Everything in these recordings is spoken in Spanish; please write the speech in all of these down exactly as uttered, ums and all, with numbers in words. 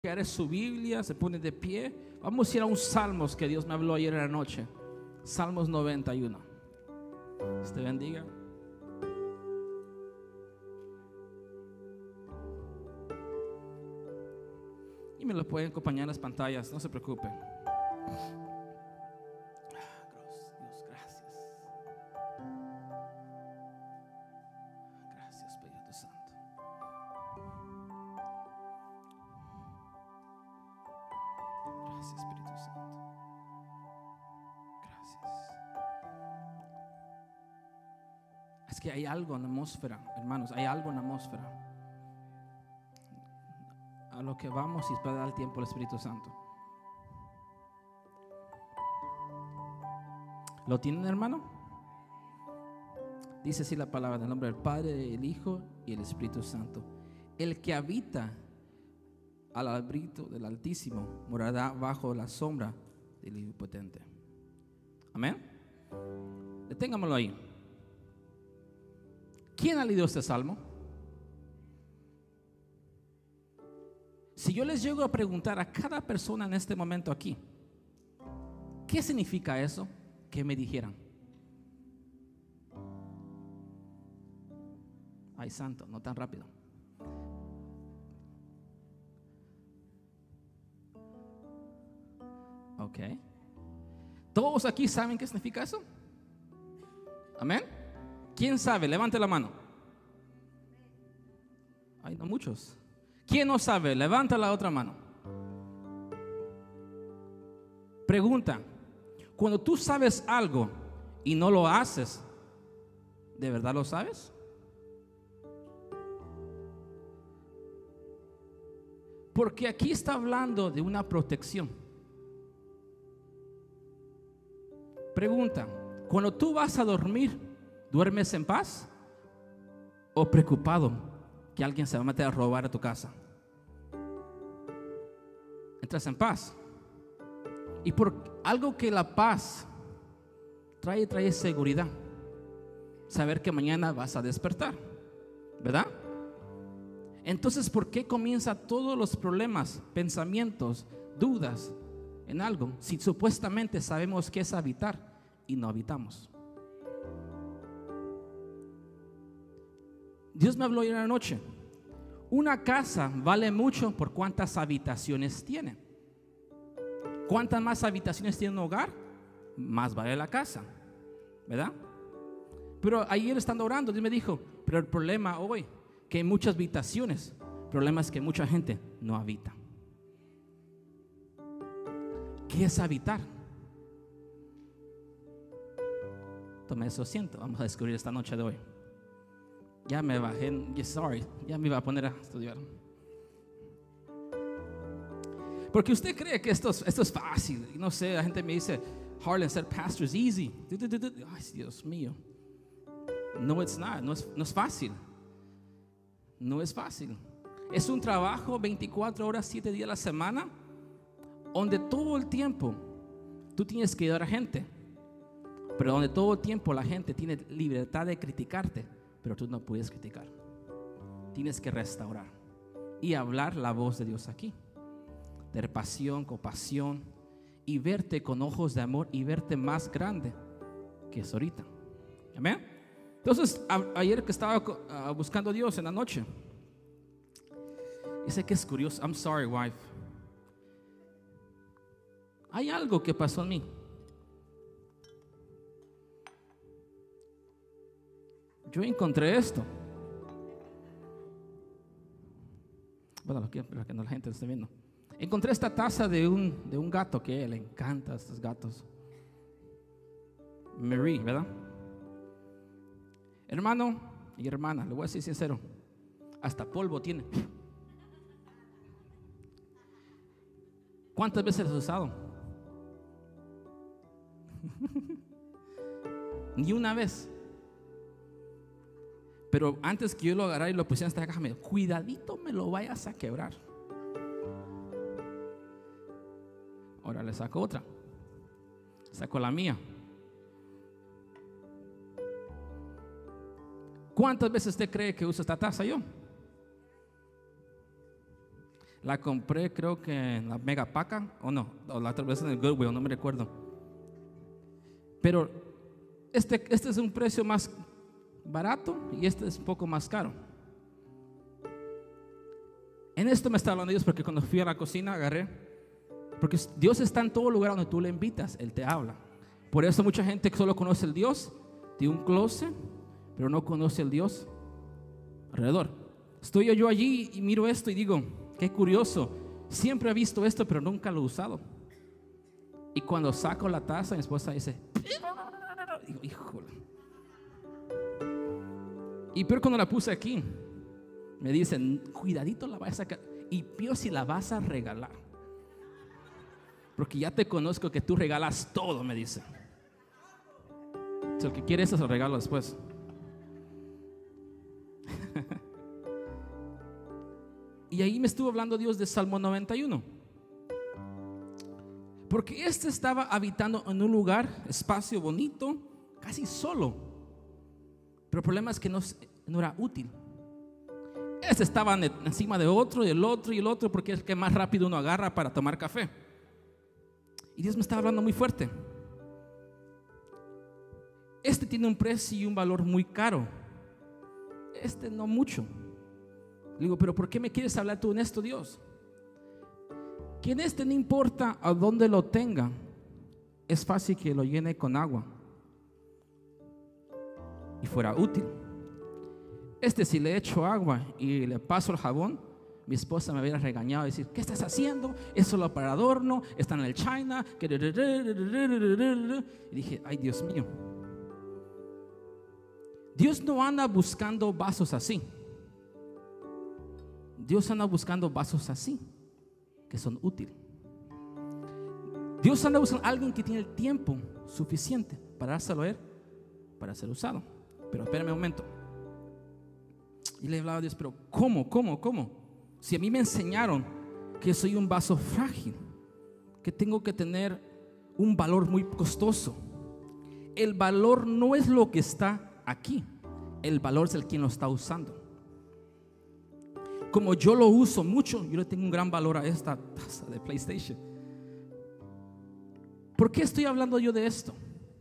Agarre su Biblia, se pone de pie. Vamos a ir a un Salmos que Dios me habló ayer en la noche. Salmos noventa y uno. Dios te bendiga. Y me lo pueden acompañar en las pantallas, no se preocupe. Dios, gracias. Gracias, Espíritu Santo. Gracias, Espíritu Santo. Gracias. Es que hay algo en la atmósfera, hermanos, hay algo en la atmósfera. A lo que vamos y para dar el tiempo al Espíritu Santo. ¿Lo tienen, hermano? Dice así la palabra, en el nombre del Padre, del Hijo y el Espíritu Santo. El que habita al abrigo del Altísimo morará bajo la sombra del Omnipotente. Amén. Deténgamelo ahí. ¿Quién ha leído este salmo? Si yo les llego a preguntar a cada persona en este momento aquí, ¿qué significa eso? ¿Qué me dijeran? Ay, santo, no tan rápido. Ok. ¿Todos aquí saben qué significa eso? Amén. ¿Quién sabe? Levante la mano. Ay, no muchos. ¿Quién no sabe? Levanta la otra mano. Pregunta: cuando tú sabes algo y no lo haces, ¿de verdad lo sabes? Porque aquí está hablando de una protección. Pregunta: cuando tú vas a dormir, ¿duermes en paz o preocupado que alguien se va a meter a robar a tu casa? Entras en paz. Y por algo que la paz trae, trae seguridad. Saber que mañana vas a despertar, ¿verdad? Entonces, ¿por qué comienza todos los problemas, pensamientos, dudas en algo si supuestamente sabemos qué es habitar y no habitamos? Dios me habló ayer en la noche. Una casa vale mucho por cuántas habitaciones tiene. Cuantas más habitaciones tiene un hogar, más vale la casa, ¿verdad? Pero ayer estando orando, Dios me dijo, pero el problema hoy, que hay muchas habitaciones. El problema es que mucha gente no habita. ¿Qué es habitar? Tome eso asiento, vamos a descubrir esta noche de hoy. Ya me bajé, yes, sorry, ya me iba a poner a estudiar. Porque usted cree que esto es, esto es fácil. No sé, la gente me dice, Harlan said pastor is easy. Ay, Dios mío. No, it's not, no es, no es fácil. No es fácil. Es un trabajo veinticuatro horas, siete días a la semana, donde todo el tiempo tú tienes que ayudar a gente, pero donde todo el tiempo la gente tiene libertad de criticarte, pero tú no puedes criticar. Tienes que restaurar y hablar la voz de Dios aquí. De pasión, compasión, y verte con ojos de amor y verte más grande que es ahorita. Amén. Entonces, a, ayer que estaba uh, buscando a Dios en la noche, dice que es curioso. I'm sorry, wife. Hay algo que pasó en mí. Yo encontré esto. Bueno, para que no la gente lo esté viendo. Encontré esta taza de un, de un gato que le encanta a estos gatos. Marie, ¿verdad? Hermano y hermana, le voy a decir sincero, hasta polvo tiene. ¿Cuántas veces lo has usado? Ni una vez. Pero antes que yo lo agarrara y lo pusiera en esta caja, me dijo, cuidadito me lo vayas a quebrar. Ahora le saco otra. Saco la mía. ¿Cuántas veces usted cree que usa esta taza yo? La compré creo que en la Mega Paca, o no, o la otra vez en el Goodwill, no me recuerdo. Pero este, este es un precio más barato y este es un poco más caro. En esto me está hablando Dios, porque cuando fui a la cocina agarré, porque Dios está en todo lugar donde tú le invitas, Él te habla. Por eso mucha gente que solo conoce el Dios de un closet, pero no conoce el Dios alrededor. Estoy yo allí y miro esto y digo, qué curioso, siempre he visto esto pero nunca lo he usado. Y cuando saco la taza, mi esposa dice, digo, híjole. Y peor cuando la puse aquí, me dicen, cuidadito la vas a sacar. Y peor si la vas a regalar, porque ya te conozco que tú regalas todo, me dice. Si el que quiere eso se lo regalo después. Y ahí me estuvo hablando Dios de Salmo noventa y uno, porque este estaba habitando en un lugar, espacio bonito, casi solo. Pero el problema es que no, no era útil. Este estaba encima de otro y el otro y el otro, porque es el que más rápido uno agarra para tomar café. Y Dios me estaba hablando muy fuerte. Este tiene un precio y un valor muy caro, este no mucho. Le digo, pero ¿por qué me quieres hablar tú en esto, Dios? Que en este no importa a dónde lo tenga, es fácil que lo llene con agua y fuera útil. Este, si le echo agua y le paso el jabón, mi esposa me hubiera regañado y decir, ¿qué estás haciendo? Es solo para adorno, está en el China. Y dije, ay, Dios mío, Dios no anda buscando vasos así. Dios anda buscando vasos así, que son útiles. Dios anda buscando a alguien que tiene el tiempo suficiente para dárselo a Él, para ser usado. Pero espérame un momento. Y le hablaba a Dios, pero ¿cómo, cómo, cómo? Si a mí me enseñaron que soy un vaso frágil, que tengo que tener un valor muy costoso. El valor no es lo que está aquí, el valor es el quien lo está usando. Como yo lo uso mucho, yo le tengo un gran valor a esta taza de PlayStation. ¿Por qué estoy hablando yo de esto?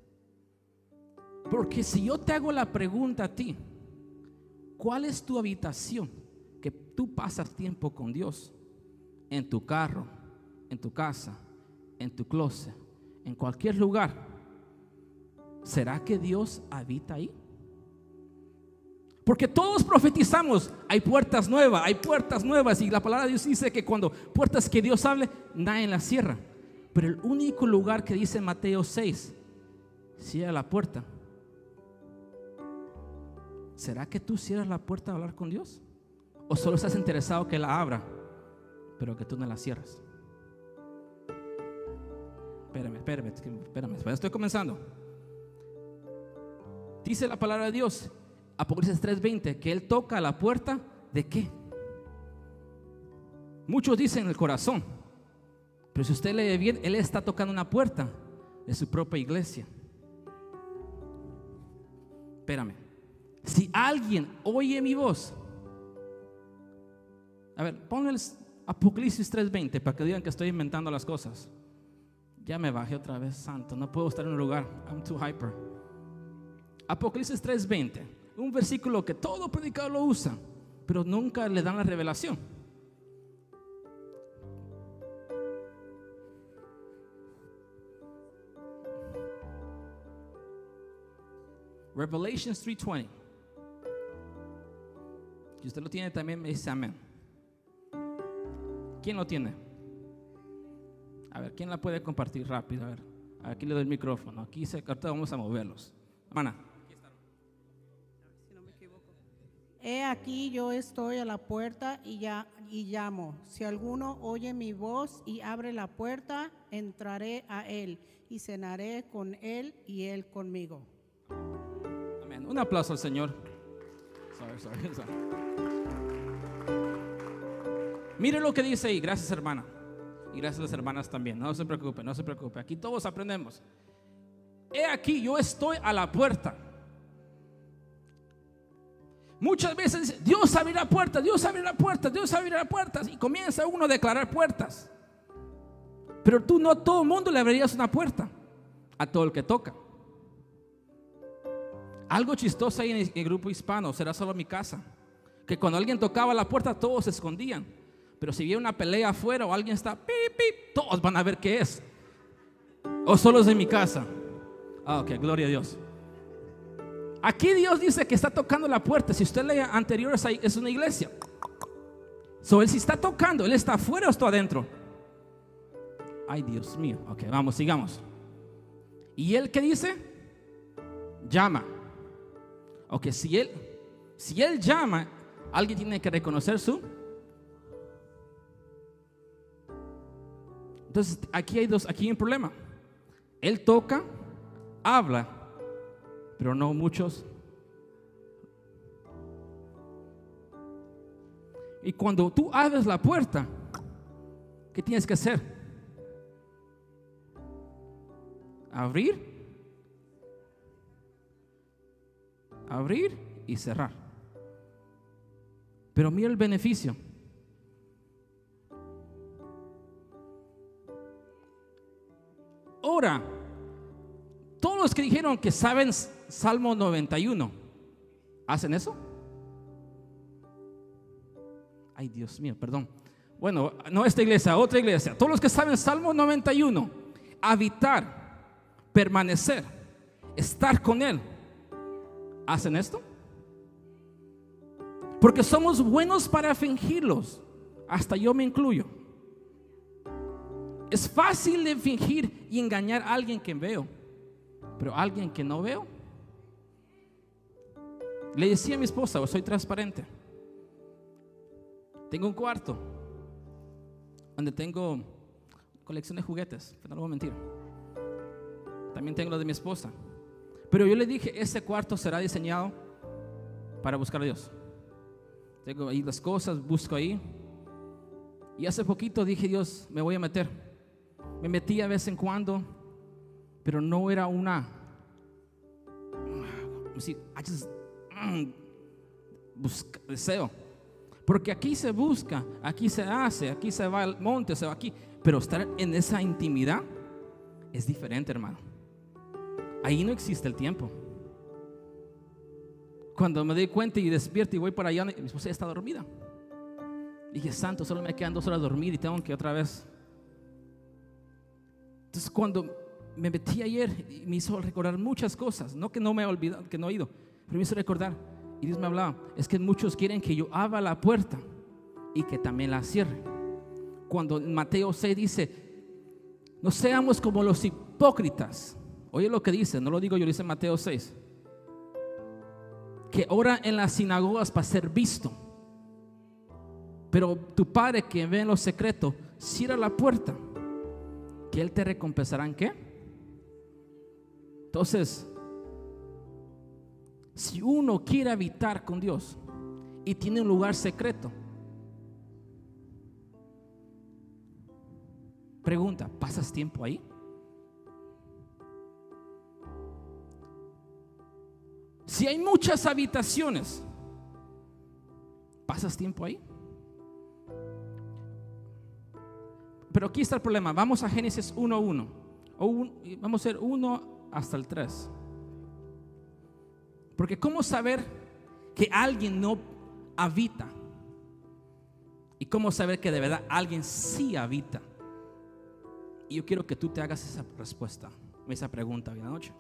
Porque si yo te hago la pregunta a ti, ¿cuál es tu habitación que tú pasas tiempo con Dios? En tu carro, en tu casa, en tu closet, en cualquier lugar. ¿Será que Dios habita ahí? Porque todos profetizamos, hay puertas nuevas, hay puertas nuevas. Y la palabra de Dios dice que cuando puertas que Dios hable, nadie las cierra. Pero el único lugar que dice Mateo seis, cierra la puerta. ¿Será que tú cierras la puerta a hablar con Dios? ¿O solo estás interesado que la abra, pero que tú no la cierras? Espérame, espérame, espérame, espérame, estoy comenzando. Dice la palabra de Dios, Apocalipsis tres veinte, que Él toca la puerta ¿de qué? Muchos dicen el corazón, pero si usted lee bien, Él está tocando una puerta de su propia iglesia. Espérame. Si alguien oye mi voz, a ver, ponle el Apocalipsis tres veinte para que digan que estoy inventando las cosas. Ya me bajé otra vez, santo, no puedo estar en un lugar, I'm too hyper. Apocalipsis tres veinte, un versículo que todo predicador lo usa, pero nunca le dan la revelación. Revelations tres veinte. Si usted lo tiene también me dice amén. ¿Quién lo tiene? A ver, ¿quién la puede compartir rápido? A ver, aquí le doy el micrófono. Aquí se, ahorita vamos a moverlos. Hermana. Si no me equivoco. He aquí yo estoy a la puerta y, ya, y llamo. Si alguno oye mi voz y abre la puerta, entraré a él y cenaré con él y él conmigo. Amén. Un aplauso al Señor. Sorry, sorry, sorry. Mire lo que dice ahí. Gracias, hermana. Y gracias a las hermanas también. No se preocupe, no se preocupe. Aquí todos aprendemos. He aquí, yo estoy a la puerta. Muchas veces dice, Dios abrirá puertas, Dios abrirá puertas, Dios abrirá puertas. Y comienza uno a declarar puertas. Pero tú no a todo el mundo le abrirías una puerta, a todo el que toca. Algo chistoso ahí en el grupo hispano, será solo mi casa, que cuando alguien tocaba la puerta todos se escondían. Pero si viene una pelea afuera o alguien está pip, pip, todos van a ver qué es. O solo es en mi casa. Ah, ok, gloria a Dios. Aquí Dios dice que está tocando la puerta. Si usted lee anteriores, es una iglesia. So, él si está tocando, él está afuera o está adentro. Ay, Dios mío. Ok, vamos, sigamos. ¿Y él qué dice? Llama. Ok, si él, si él llama, alguien tiene que reconocer su. Entonces, aquí hay dos, aquí hay un problema. Él toca, habla, pero no muchos. Y cuando tú abres la puerta, ¿qué tienes que hacer? Abrir, abrir y cerrar. Pero mira el beneficio. Ahora, todos los que dijeron que saben Salmo noventa y uno, ¿hacen eso? Ay, Dios mío, perdón. Bueno, no esta iglesia, otra iglesia. Todos los que saben Salmo noventa y uno, habitar, permanecer, estar con Él, ¿hacen esto? Porque somos buenos para fingirlos. Hasta yo me incluyo. Es fácil de fingir y engañar a alguien que veo, pero a alguien que no veo. Le decía a mi esposa, soy transparente. Tengo un cuarto donde tengo colección de juguetes, no lo voy a mentir. También tengo lo de mi esposa. Pero yo le dije, ese cuarto será diseñado para buscar a Dios. Tengo ahí las cosas, busco ahí. Y hace poquito dije, Dios, me voy a meter. Me metí a vez en cuando, pero no era una I just, mm, busca, deseo. Porque aquí se busca, aquí se hace, aquí se va al monte, se va aquí. Pero estar en esa intimidad es diferente, hermano. Ahí no existe el tiempo. Cuando me doy cuenta y despierto y voy para allá, mi esposa ya está dormida. Dije, santo, solo me quedan dos horas de dormir y tengo que otra vez. Entonces cuando me metí ayer, me hizo recordar muchas cosas. No que no me he olvidado, que no he ido, pero me hizo recordar. Y Dios me hablaba, es que muchos quieren que yo abra la puerta y que también la cierre. Cuando en Mateo seis dice, no seamos como los hipócritas. Oye lo que dice, no lo digo yo, lo dice Mateo seis, que oran en las sinagogas para ser visto. Pero tu Padre que ve en lo secreto, cierra la puerta, que Él te recompensará en qué. Entonces, si uno quiere habitar con Dios y tiene un lugar secreto, pregunta, ¿pasas tiempo ahí? Si hay muchas habitaciones, ¿pasas tiempo ahí? Pero aquí está el problema. Vamos a Génesis uno uno. O un, vamos a hacer uno hasta el tres. Porque ¿cómo saber que alguien no habita? ¿Y cómo saber que de verdad alguien sí habita? Y yo quiero que tú te hagas esa respuesta, esa pregunta hoy en la noche.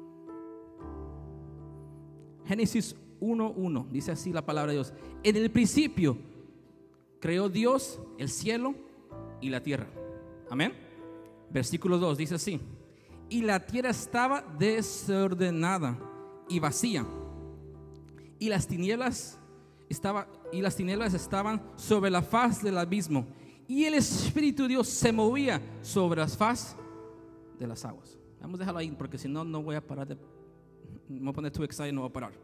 Génesis uno uno dice así la palabra de Dios: en el principio creó Dios el cielo y la tierra. Amén. Versículo dos dice así: y la tierra estaba desordenada y vacía, y las tinieblas estaba, y las tinieblas estaban sobre la faz del abismo, y el Espíritu de Dios se movía sobre la faz de las aguas. Vamos a dejarlo ahí, porque si no, no voy a parar de, me voy a poner too excited, no voy a parar.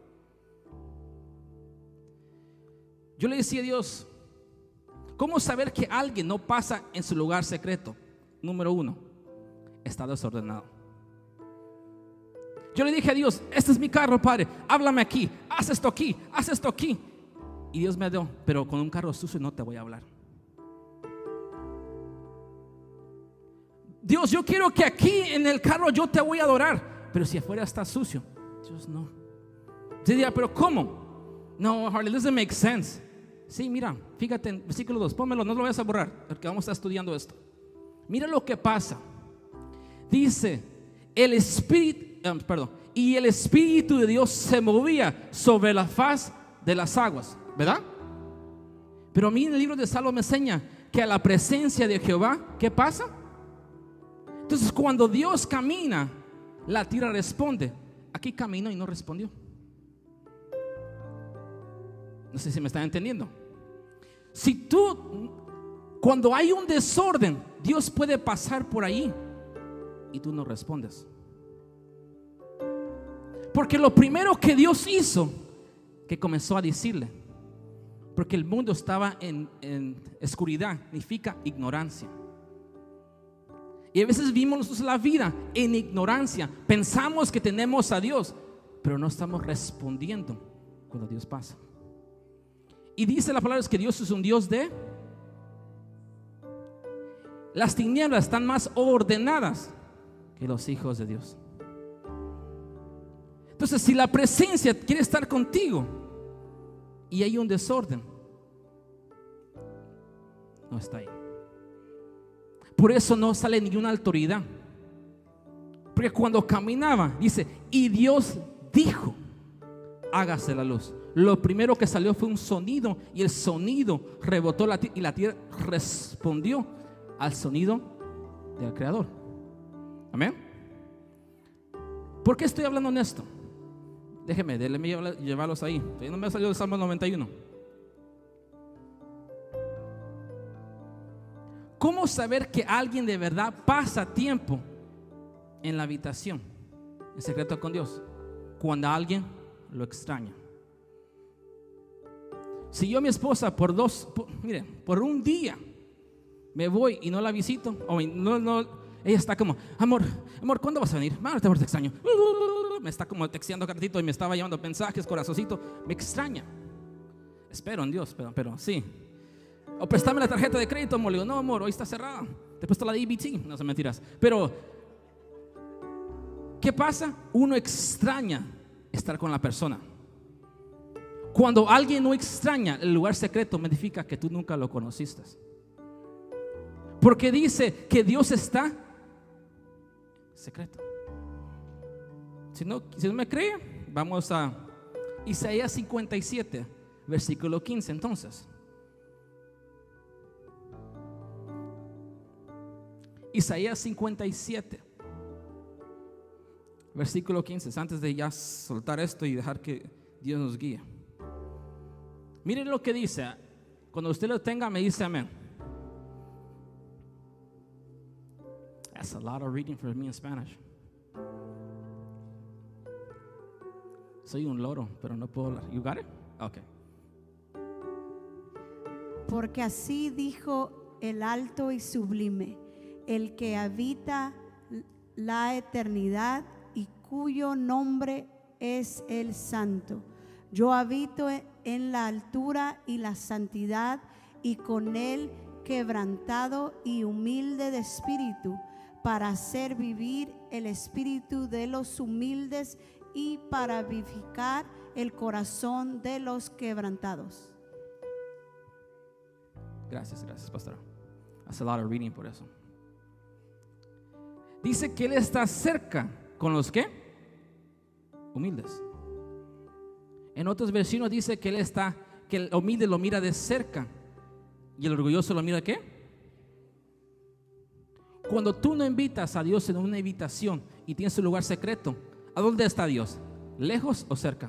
Yo le decía a Dios, ¿cómo saber que alguien no pasa en su lugar secreto? Número uno, está desordenado. Yo le dije a Dios, este es mi carro, Padre, háblame aquí, haz esto aquí, haz esto aquí. Y Dios me dio, pero con un carro sucio no te voy a hablar. Dios, yo quiero que aquí en el carro yo te voy a adorar, pero si afuera está sucio, Dios no. Yo diría, pero ¿cómo? No, Harley, doesn't make sense. Sí, mira, fíjate en versículo dos, pónmelo, no lo vayas a borrar, porque vamos a estar estudiando esto. Mira lo que pasa. Dice, el espíritu, um, perdón, y el espíritu de Dios se movía sobre la faz de las aguas, ¿verdad? Pero a mí en el libro de Salmos me enseña que a la presencia de Jehová, ¿qué pasa? Entonces cuando Dios camina, la tierra responde. Aquí caminó y no respondió. No sé si me están entendiendo. Si tú, cuando hay un desorden, Dios puede pasar por ahí y tú no respondes. Porque lo primero que Dios hizo, que comenzó a decirle, porque el mundo estaba en, en oscuridad, significa ignorancia. Y a veces vivimos nosotros la vida en ignorancia. Pensamos que tenemos a Dios, pero no estamos respondiendo cuando Dios pasa. Y dice la palabra que Dios es un Dios de... Las tinieblas están más ordenadas que los hijos de Dios. Entonces, si la presencia quiere estar contigo y hay un desorden, no está ahí. Por eso no sale ninguna autoridad. Porque cuando caminaba, dice, y Dios dijo, hágase la luz. Lo primero que salió fue un sonido, y el sonido rebotó la tierra, y la tierra respondió al sonido del Creador. Amén. ¿Por qué estoy hablando en esto? Déjeme, déjeme llevarlos ahí. No me ha salido el Salmo noventa y uno. ¿Cómo saber que alguien de verdad pasa tiempo en la habitación, en secreto con Dios? Cuando alguien lo extraña. Si yo a mi esposa por dos, por, mire, por un día me voy y no la visito, o no, no, ella está como, amor, amor, ¿cuándo vas a venir? Mano, te extraño. Me está como texteando cartito y me estaba llevando mensajes, corazoncito. Me extraña. Espero en Dios, pero, pero sí. O préstame la tarjeta de crédito, amor. Le digo, no, amor, hoy está cerrada. Te he puesto la de E B T. No son mentiras. Pero, ¿qué pasa? Uno extraña estar con la persona. Cuando alguien no extraña el lugar secreto, me significa que tú nunca lo conociste. Porque dice que Dios está secreto. Si no, si no me cree, vamos a Isaías cincuenta y siete, versículo quince. Entonces, Isaías cincuenta y siete, versículo quince. Antes de ya soltar esto y dejar que Dios nos guíe, miren lo que dice. Cuando usted lo tenga, me dice amén. That's a lot of reading for me in Spanish. Soy un loro, pero no puedo hablar. You got it? Okay. Porque así dijo el alto y sublime, el que habita la eternidad y cuyo nombre es el Santo. Yo habito en la altura y la santidad, y con él quebrantado y humilde de espíritu, para hacer vivir el espíritu de los humildes y para vivificar el corazón de los quebrantados. Gracias, gracias, pastora. Hace a lot of reading por eso. Dice que él está cerca con los que humildes. En otros versiones dice que él está, que el humilde lo mira de cerca y el orgulloso lo mira ¿de qué? Cuando tú no invitas a Dios en una invitación y tienes un lugar secreto, ¿a dónde está Dios? ¿Lejos o cerca?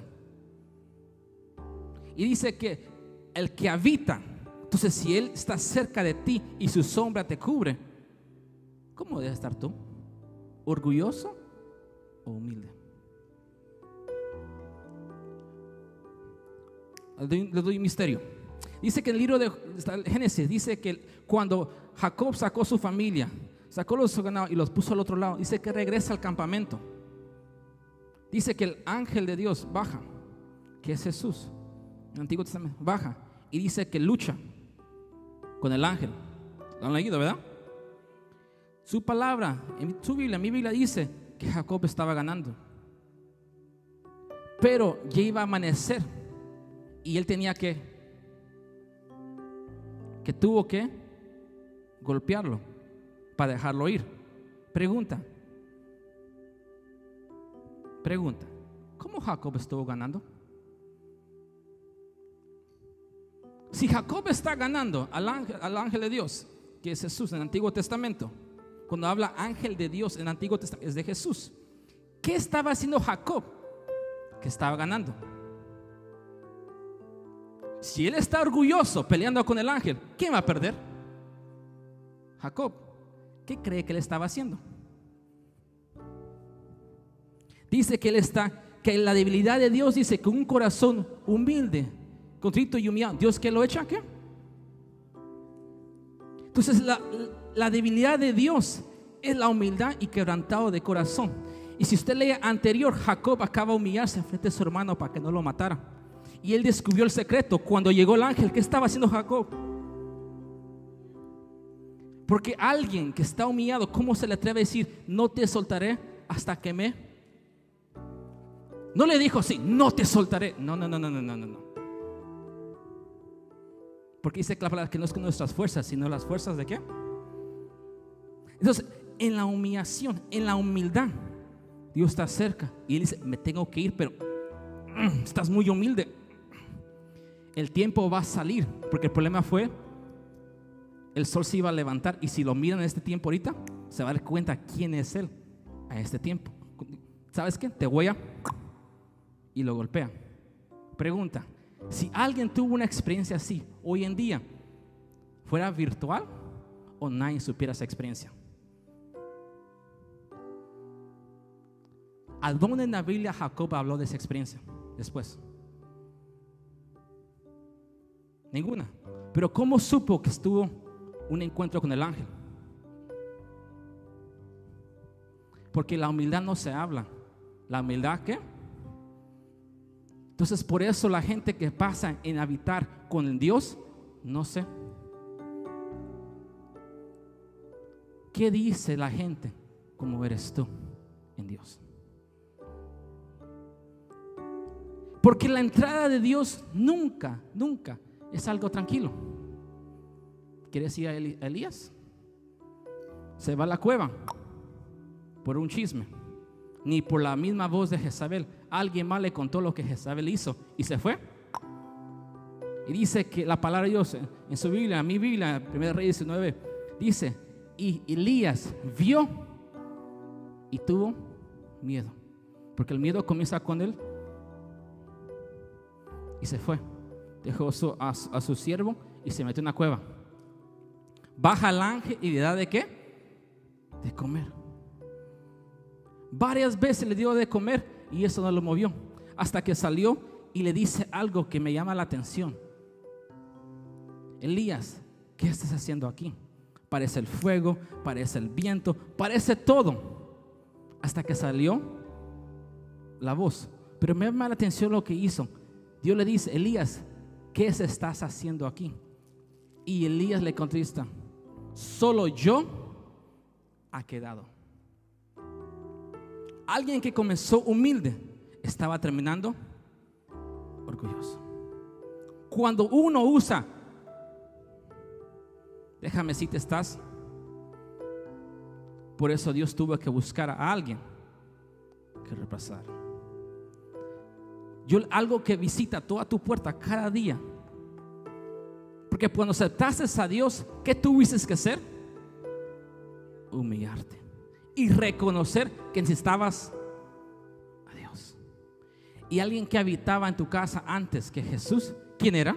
Y dice que el que habita, entonces si Él está cerca de ti y su sombra te cubre, ¿cómo debes estar tú? ¿Orgulloso o humilde? Le doy un misterio. Dice que en el libro de Génesis dice que cuando Jacob sacó su familia, sacó los ganados y los puso al otro lado, dice que regresa al campamento. Dice que el ángel de Dios baja, que es Jesús, en el Antiguo Testamento, baja y dice que lucha con el ángel. ¿Lo han leído, verdad? Su palabra, en su Biblia, en mi Biblia dice que Jacob estaba ganando, pero ya iba a amanecer y él tenía que, que tuvo que golpearlo para dejarlo ir. Pregunta, pregunta, ¿cómo Jacob estuvo ganando? Si Jacob está ganando al ángel, al ángel de Dios, que es Jesús en el Antiguo Testamento, cuando habla ángel de Dios en el Antiguo Testamento es de Jesús, ¿qué estaba haciendo Jacob? Que estaba ganando. Si él está orgulloso peleando con el ángel, ¿quién va a perder? Jacob. ¿Qué cree que él estaba haciendo? Dice que él está, que la debilidad de Dios, dice que un corazón humilde, contrito y humillado, ¿Dios qué lo echa? ¿Qué? Entonces la, la debilidad de Dios es la humildad y quebrantado de corazón. Y si usted lee anterior, Jacob acaba de humillarse frente a su hermano para que no lo matara. Y él descubrió el secreto cuando llegó el ángel. ¿Qué estaba haciendo Jacob? Porque alguien que está humillado, ¿cómo se le atreve a decir no te soltaré hasta que me? No le dijo así, no te soltaré. No, no, no, no, no, no, no. Porque dice que la palabra que no es con nuestras fuerzas, sino las fuerzas de qué. Entonces, en la humillación, en la humildad, Dios está cerca y él dice, me tengo que ir, pero mm, estás muy humilde. El tiempo va a salir, porque el problema fue el sol se iba a levantar, y si lo miran en este tiempo ahorita, se va a dar cuenta quién es él a este tiempo. ¿Sabes qué? Te voy a... y lo golpea. Pregunta, si alguien tuvo una experiencia así hoy en día, ¿fuera virtual o nadie supiera esa experiencia? ¿A dónde en la Biblia Jacob habló de esa experiencia después? Ninguna. Pero ¿cómo supo que estuvo un encuentro con el ángel? Porque la humildad no se habla. ¿La humildad qué? Entonces por eso la gente que pasa en habitar con Dios, no sé. ¿Qué dice la gente? ¿Cómo eres tú en Dios? Porque la entrada de Dios nunca, nunca es algo tranquilo. ¿Quieres ir a Elías? Se va a la cueva por un chisme, ni por la misma voz de Jezabel. Alguien más le contó lo que Jezabel hizo y se fue. Y dice que la palabra de Dios en su Biblia, en mi Biblia, primera Reyes diecinueve, dice, y Elías vio y tuvo miedo, porque el miedo comienza con él. Y se fue, dejó su, a, a su siervo y se metió en una cueva. Baja el ángel y le da de qué? De comer. Varias veces le dio de comer y eso no lo movió, hasta que salió y le dice algo que me llama la atención. Elías, ¿qué estás haciendo aquí? Parece el fuego, parece el viento, parece todo, hasta que salió la voz. Pero me llama la atención lo que hizo. Dios le dice, Elías, ¿qué estás haciendo aquí? Y Elías le contesta, solo yo ha quedado. Alguien que comenzó humilde estaba terminando orgulloso. Cuando uno usa, déjame si te estás. Por eso Dios tuvo que buscar a alguien que reemplazar. Yo, algo que visita toda tu puerta cada día. Porque cuando aceptaste a Dios, ¿qué tuviste que hacer? Humillarte y reconocer que necesitabas a Dios. Y alguien que habitaba en tu casa antes que Jesús, ¿quién era?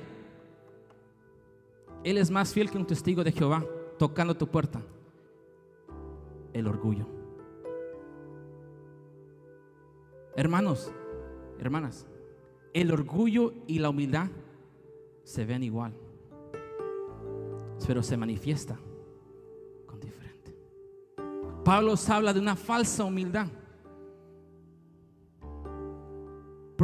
Él es más fiel que un testigo de Jehová tocando tu puerta. El orgullo. Hermanos, hermanas, el orgullo y la humildad se ven igual, pero se manifiesta con diferente. Pablo habla de una falsa humildad.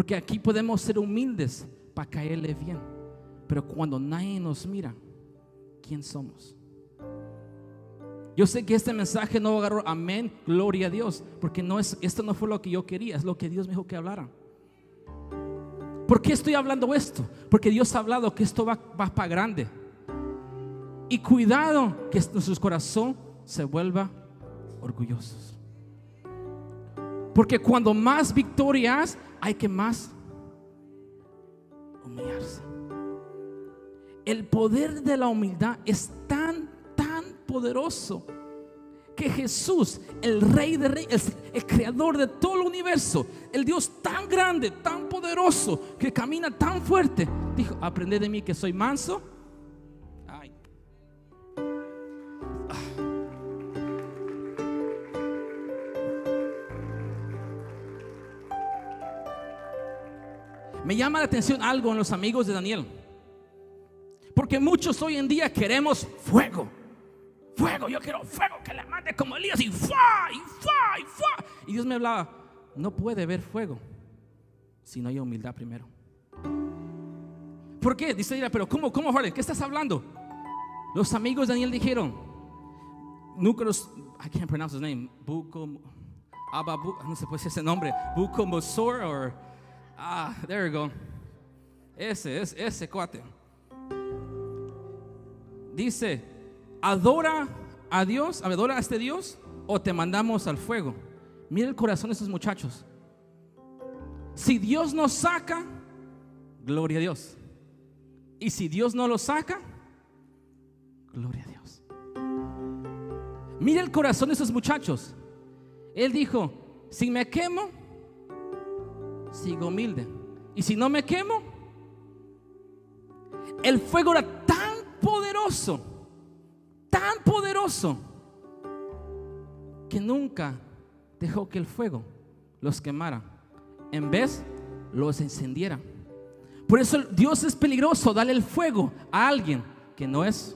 Porque aquí podemos ser humildes para caerle bien. Pero cuando nadie nos mira, ¿quién somos? Yo sé que este mensaje no agarró amén, gloria a Dios, porque no es, esto no fue lo que yo quería, es lo que Dios me dijo que hablara. ¿Por qué estoy hablando esto? Porque Dios ha hablado que esto va, va para grande. Y cuidado que nuestro corazón se vuelva orgullosos. Porque cuando más victorias hay que más humillarse. El poder de la humildad es tan, tan poderoso que Jesús, el Rey de Reyes, el, el creador de todo el universo, el Dios tan grande, tan poderoso, que camina tan fuerte, dijo: aprended de mí que soy manso. Ay. Ah. Me llama la atención algo en los amigos de Daniel, porque muchos hoy en día queremos fuego. Fuego, yo quiero fuego que le mande como Elías y fa, y fa, y fa. Y Dios me hablaba: no puede haber fuego si no hay humildad primero. ¿Por qué? Dice ella: pero ¿cómo, cómo, Jorge? ¿Qué estás hablando? Los amigos de Daniel dijeron, Núceros, I can't pronounce his name, Buco, Ababu, no se puede decir ese nombre, Buconosor, or ah, there you go. Ese, ese, ese cuate. Dice: adora a Dios, adora a este Dios, o te mandamos al fuego. Mira el corazón de estos muchachos. Si Dios nos saca, gloria a Dios. Y si Dios no lo saca, gloria a Dios. Mira el corazón de esos muchachos. Él dijo: si me quemo, sigo humilde. Y si no me quemo, el fuego era tan poderoso, tan poderoso, que nunca dejó que el fuego los quemara, en vez los encendiera. Por eso Dios es peligroso darle el fuego a alguien que no es.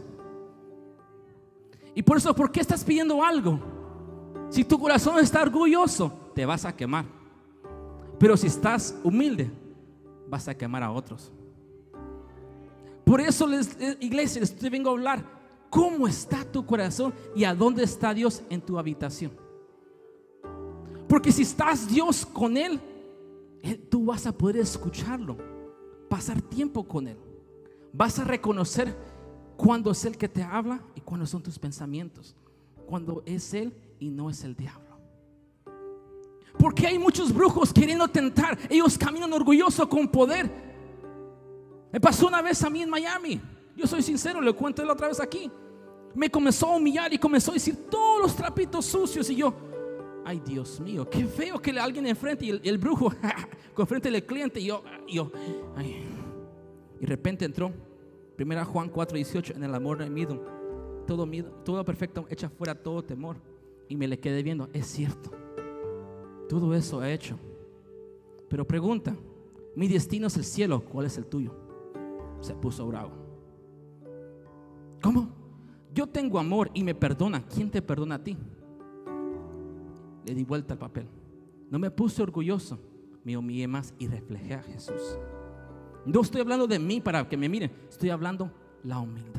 Y por eso, ¿por qué estás pidiendo algo? Si tu corazón está orgulloso, te vas a quemar. Pero si estás humilde, vas a quemar a otros. Por eso, les, iglesia, les vengo a hablar. ¿Cómo está tu corazón y a dónde está Dios en tu habitación? Porque si estás Dios con Él, Él, tú vas a poder escucharlo, pasar tiempo con Él. Vas a reconocer cuando es Él que te habla y cuando son tus pensamientos, cuando es Él y no es el diablo. Porque hay muchos brujos queriendo tentar. Ellos caminan orgullosos con poder. Me pasó una vez a mí en Miami. Yo soy sincero, le cuento la otra vez aquí. Me comenzó a humillar y comenzó a decir todos los trapitos sucios. Y yo, ay Dios mío, qué feo que alguien enfrente. Y el, el brujo con frente del cliente. Y yo, y yo ay. Y de repente entró Primera Juan cuatro dieciocho: en el amor no hay miedo, todo miedo, todo perfecto echa fuera todo temor. Y me le quedé viendo. Es cierto, todo eso he hecho. Pero pregunta: mi destino es el cielo, ¿cuál es el tuyo? Se puso bravo. ¿Cómo? Yo tengo amor y me perdona. ¿Quién te perdona a ti? Le di vuelta al papel. No me puse orgulloso, me humillé más y reflejé a Jesús. No estoy hablando de mí para que me miren, estoy hablando la humildad.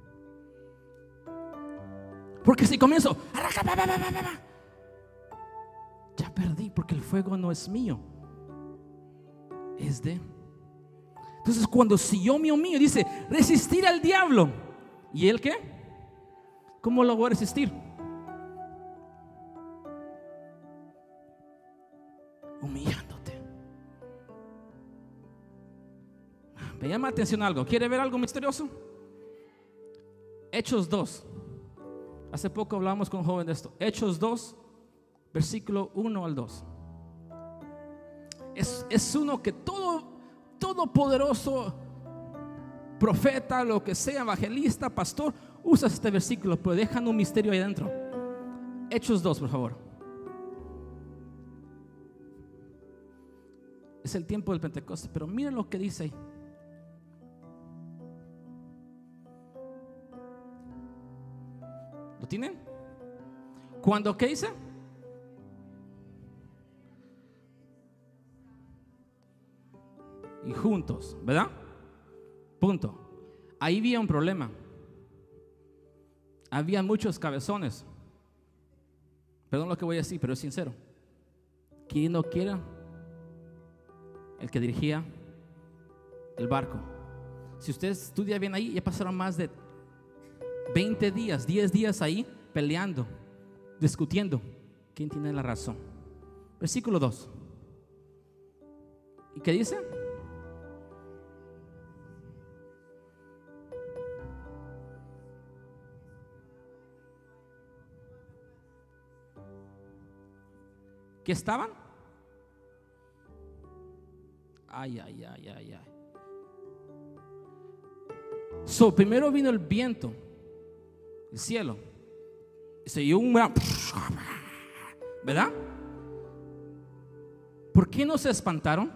Porque si comienzo, ya perdí, porque el fuego no es mío, es de. Entonces, cuando si yo me humillo, dice resistir al diablo. ¿Y él qué? ¿Cómo lo voy a resistir? Humillándote. Me llama la atención algo. ¿Quiere ver algo misterioso? Hechos dos. Hace poco hablamos con un joven de esto. Hechos dos, versículo uno al dos. Es, es uno que todo, todo poderoso profeta, lo que sea, evangelista, pastor, usa este versículo, pero dejan un misterio ahí adentro. Hechos dos, por favor. Es el tiempo del Pentecostés, pero miren lo que dice ahí. ¿Lo tienen? ¿Cuándo qué dice? y juntos, ¿verdad? Punto. Ahí había un problema. Había muchos cabezones. Perdón lo que voy a decir, pero es sincero. ¿Quién no quiera? El que dirigía el barco. Si usted estudia bien ahí, ya pasaron más de veinte días, diez días ahí peleando, discutiendo. ¿Quién tiene la razón? Versículo dos. ¿Y qué dice? ¿Qué estaban? Ay, ay, ay, ay, ay. So, primero vino el viento, el cielo. Se oyó un gran, ¿verdad? ¿Por qué no se espantaron?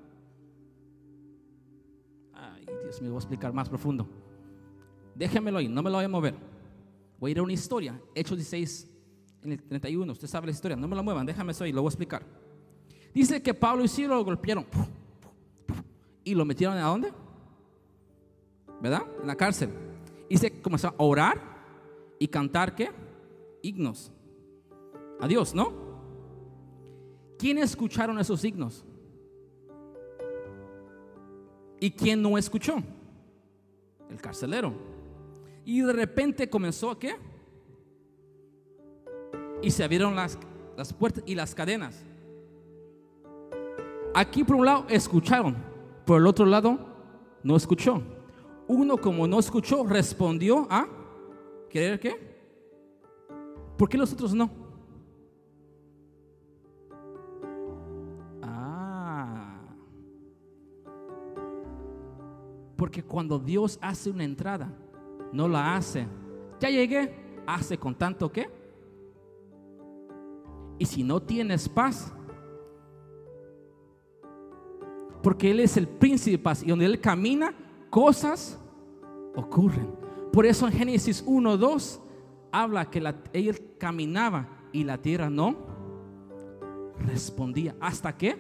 Ay, Dios mío, voy a explicar más profundo. Déjenmelo ahí, no me lo voy a mover. Voy a ir a una historia, Hechos dieciséis, en el treinta y uno. Usted sabe la historia, no me la muevan, déjame eso ahí, lo voy a explicar. Dice que Pablo y Silo lo golpearon y lo metieron ¿a dónde? ¿Verdad? En la cárcel. Y se comenzó a orar y cantar ¿qué? Himnos a Dios, ¿no? ¿Quiénes escucharon esos himnos? ¿Y quién no escuchó? El carcelero. Y de repente comenzó ¿a qué? Y se abrieron las, las puertas y las cadenas. Aquí por un lado escucharon, por el otro lado no escuchó. Uno, como no escuchó, respondió a ¿querer qué? ¿Por qué los otros no? Ah, porque cuando Dios hace una entrada, no la hace, ya llegué, hace con tanto ¿qué? Y si no tienes paz, porque Él es el príncipe de paz, y donde Él camina, cosas ocurren. Por eso en Génesis uno, dos habla que la, Él caminaba y la tierra no respondía. ¿Hasta qué?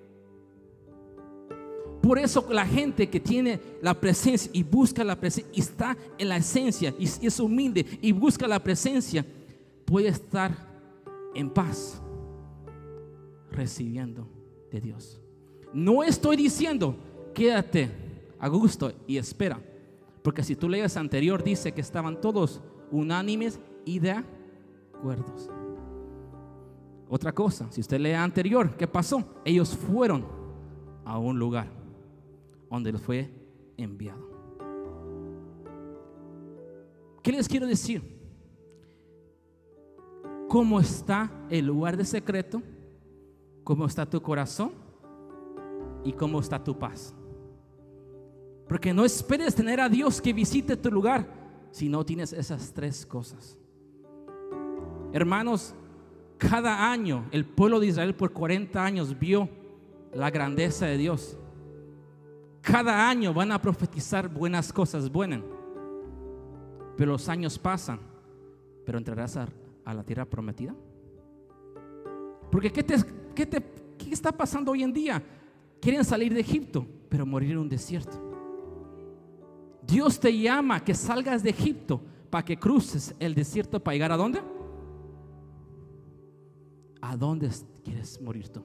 Por eso la gente que tiene la presencia y busca la presencia y está en la esencia y es humilde y busca la presencia, puede estar en paz recibiendo de Dios. No estoy diciendo quédate a gusto y espera, porque si tú lees anterior dice que estaban todos unánimes y de acuerdo. Otra cosa, si usted lee anterior, ¿qué pasó? Ellos fueron a un lugar donde les fue enviado. ¿Qué les quiero decir? ¿Cómo está el lugar de secreto? ¿Cómo está tu corazón? ¿Y cómo está tu paz? Porque no esperes tener a Dios que visite tu lugar si no tienes esas tres cosas. Hermanos, cada año el pueblo de Israel por cuarenta años vio la grandeza de Dios. Cada año van a profetizar buenas cosas buenas, pero los años pasan. Pero entrarás a, a la tierra prometida. Porque ¿qué, te, qué, te, ¿qué está pasando hoy en día? Quieren salir de Egipto, pero morir en un desierto. Dios te llama a que salgas de Egipto para que cruces el desierto para llegar ¿a dónde? ¿A dónde quieres morir tú?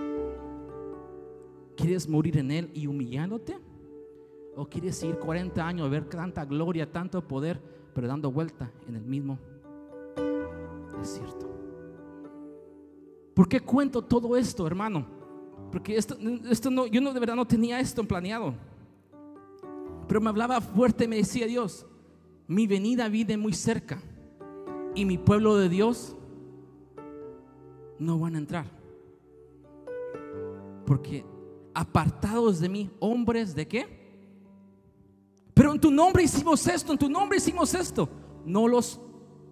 ¿Quieres morir en Él y humillándote? ¿O quieres ir cuarenta años a ver tanta gloria, tanto poder, pero dando vuelta en el mismo desierto? ¿Por qué cuento todo esto, hermano? Porque esto, esto no, yo no, de verdad no tenía esto planeado. Pero me hablaba fuerte y me decía Dios, mi venida viene muy cerca y mi pueblo de Dios no van a entrar. Porque apartados de mí, hombres de qué? Pero en tu nombre hicimos esto, en tu nombre hicimos esto. No los...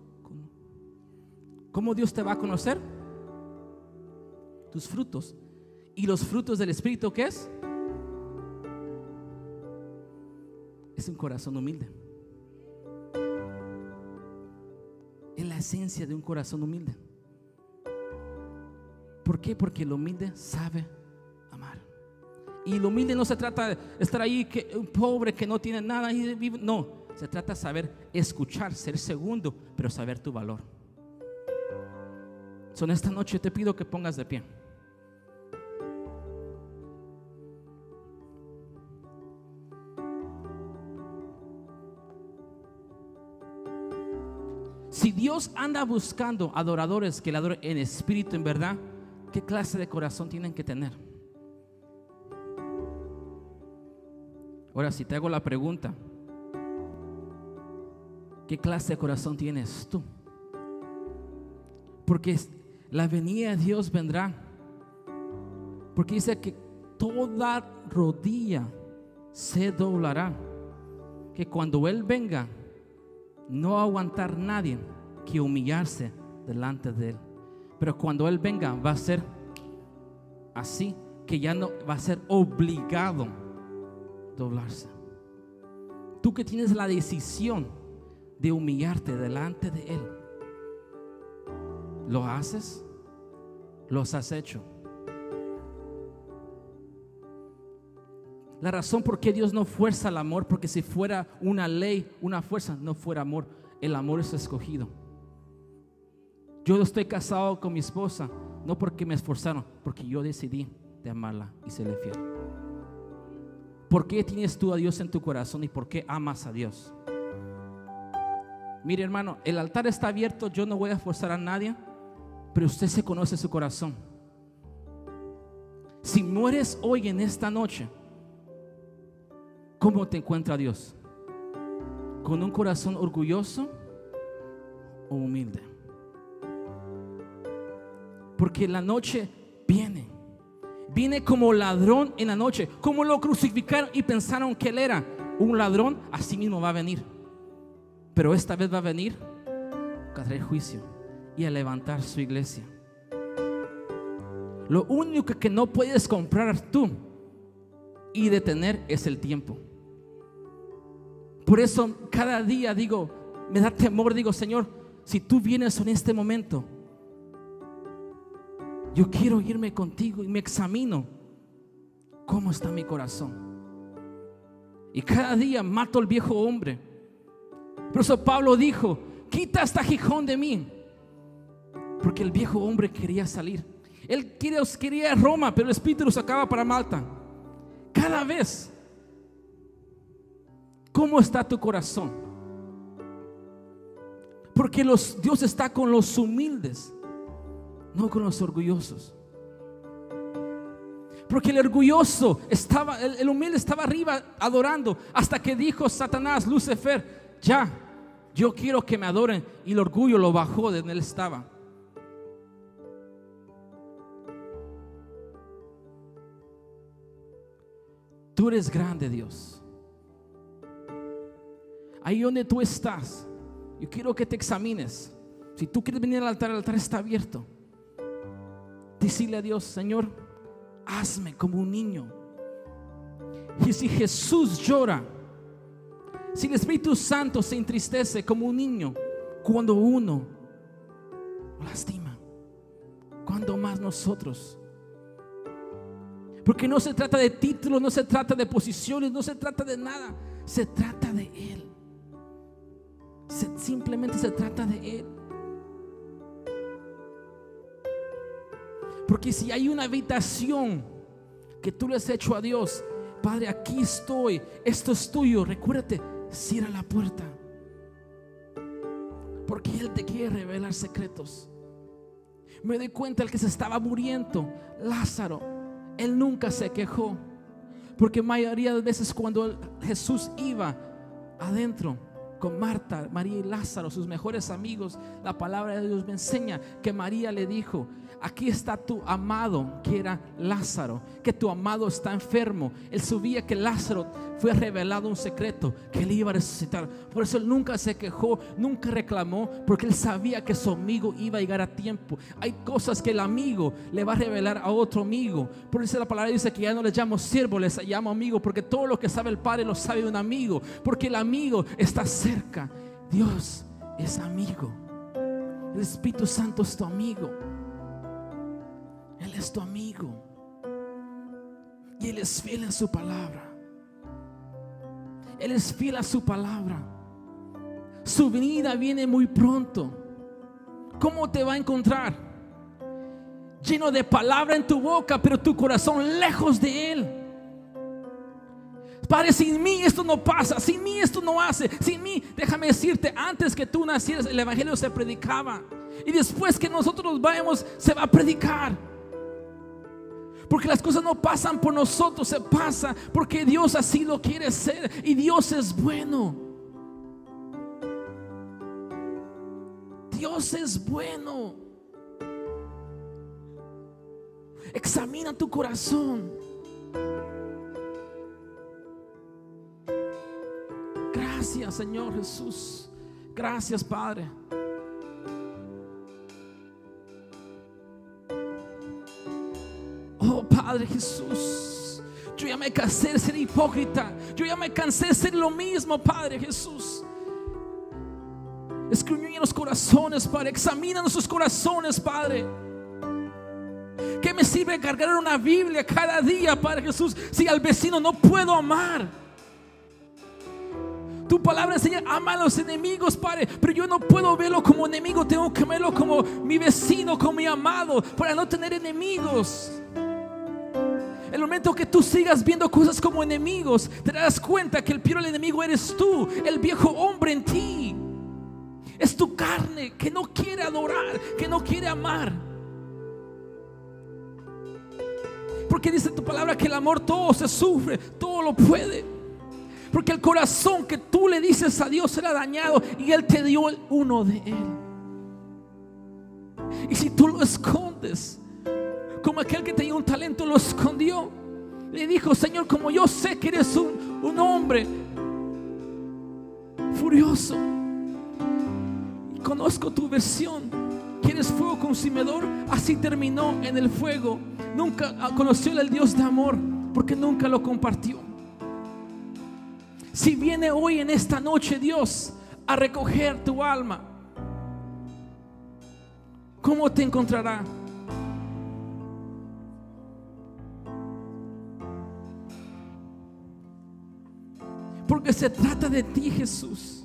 ¿Cómo Dios te va a conocer? Tus frutos. ¿Y los frutos del Espíritu qué es? Es un corazón humilde. Es la esencia de un corazón humilde. ¿Por qué? Porque el humilde sabe amar. Y el humilde no se trata de estar ahí, que un pobre que no tiene nada y vive. No, se trata de saber escuchar, ser segundo, pero saber tu valor. So, en esta noche te pido que pongas de pie. Si Dios anda buscando adoradores que le adoren en espíritu, en verdad, ¿qué clase de corazón tienen que tener? Ahora, si te hago la pregunta, ¿qué clase de corazón tienes tú? Porque la venida de Dios vendrá. Porque dice que toda rodilla se doblará. Que cuando Él venga, no va a aguantar nadie que humillarse delante de Él. Pero cuando Él venga, va a ser así, que ya no va a ser obligado a doblarse. Tú que tienes la decisión de humillarte delante de Él, ¿lo haces? ¿Los has hecho? La razón por qué Dios no fuerza el amor, porque si fuera una ley, una fuerza, no fuera amor. El amor es escogido. Yo estoy casado con mi esposa no porque me esforzaron, porque yo decidí de amarla y serle fiel. ¿Por qué tienes tú a Dios en tu corazón y por qué amas a Dios? Mire, hermano, el altar está abierto. Yo no voy a forzar a nadie, pero usted se conoce su corazón. Si mueres hoy en esta noche, ¿cómo te encuentra Dios? ¿Con un corazón orgulloso o humilde? Porque la noche viene. Viene como ladrón en la noche. Como lo crucificaron y pensaron que Él era un ladrón, así mismo va a venir. Pero esta vez va a venir a traer juicio y a levantar su iglesia. Lo único que no puedes comprar tú y detener es el tiempo. Por eso cada día digo, me da temor, digo, Señor, si tú vienes en este momento, yo quiero irme contigo y me examino cómo está mi corazón. Y cada día mato al viejo hombre. Por eso Pablo dijo, quita este aguijón de mí, porque el viejo hombre quería salir. Él quería, quería Roma, pero el Espíritu lo sacaba para Malta. Cada vez, ¿cómo está tu corazón? Porque los, Dios está con los humildes, no con los orgullosos. Porque el orgulloso estaba, el, el humilde estaba arriba adorando, hasta que dijo Satanás, Lucifer, ya, yo quiero que me adoren. Y el orgullo lo bajó de donde él estaba. Tú eres grande, Dios. Ahí donde tú estás, yo quiero que te examines. Si tú quieres venir al altar, el altar está abierto. Decirle a Dios, Señor, hazme como un niño. Y si Jesús llora, si el Espíritu Santo se entristece como un niño cuando uno lo lastima, ¿cuándo más nosotros? Porque no se trata de títulos, no se trata de posiciones, no se trata de nada. Se trata de Él. Se, simplemente se trata de Él. Porque si hay una habitación que tú le has hecho a Dios, Padre, aquí estoy, esto es tuyo, recuérdate, cierra la puerta. Porque Él te quiere revelar secretos. Me doy cuenta el que se estaba muriendo, Lázaro, él nunca se quejó, porque mayoría de veces cuando Jesús iba adentro con Marta, María y Lázaro, sus mejores amigos, la palabra de Dios me enseña que María le dijo, aquí está tu amado, que era Lázaro, que tu amado está enfermo. Él sabía que Lázaro fue revelado un secreto, que él iba a resucitar. Por eso él nunca se quejó, nunca reclamó, porque él sabía que su amigo iba a llegar a tiempo. Hay cosas que el amigo le va a revelar a otro amigo. Por eso la palabra dice que ya no les llamo siervo, les llamo amigo, porque todo lo que sabe el Padre lo sabe un amigo, porque el amigo está cerca. Dios es amigo. El Espíritu Santo es tu amigo. Él es tu amigo. Y Él es fiel en su palabra. Él es fiel a su palabra. Su venida viene muy pronto. ¿Cómo te va a encontrar? Lleno de palabra en tu boca, pero tu corazón lejos de Él. Padre, sin mí esto no pasa, sin mí esto no hace, sin mí, déjame decirte, antes que tú nacieras el evangelio se predicaba, y después que nosotros vayamos se va a predicar. Porque las cosas no pasan por nosotros, se pasa porque Dios así lo quiere ser, y Dios es bueno. Dios es bueno. Examina tu corazón. Gracias, Señor Jesús. Gracias, Padre. Oh, Padre Jesús, yo ya me cansé de ser hipócrita. Yo ya me cansé de ser lo mismo, Padre Jesús. Escudriña los corazones, Padre. Examina nuestros corazones, Padre. ¿Qué me sirve cargar una Biblia cada día, Padre Jesús, si al vecino no puedo amar? Tu palabra enseña, ama a los enemigos, Padre, pero yo no puedo verlo como enemigo. Tengo que verlo como mi vecino, como mi amado, para no tener enemigos. El momento que tú sigas viendo cosas como enemigos, te darás cuenta que el peor enemigo eres tú, el viejo hombre en ti. Es tu carne que no quiere adorar, que no quiere amar. Porque dice tu palabra que el amor todo se sufre, todo lo puede. Porque el corazón que tú le dices a Dios era dañado, y Él te dio uno de Él. Y si tú lo escondes, como aquel que tenía un talento lo escondió, le dijo: Señor, como yo sé que eres un, un hombre furioso, y conozco tu versión, que eres fuego consumidor, así terminó en el fuego. Nunca conoció el Dios de amor, porque nunca lo compartió. Si viene hoy en esta noche Dios a recoger tu alma, ¿cómo te encontrará? Porque se trata de ti, Jesús.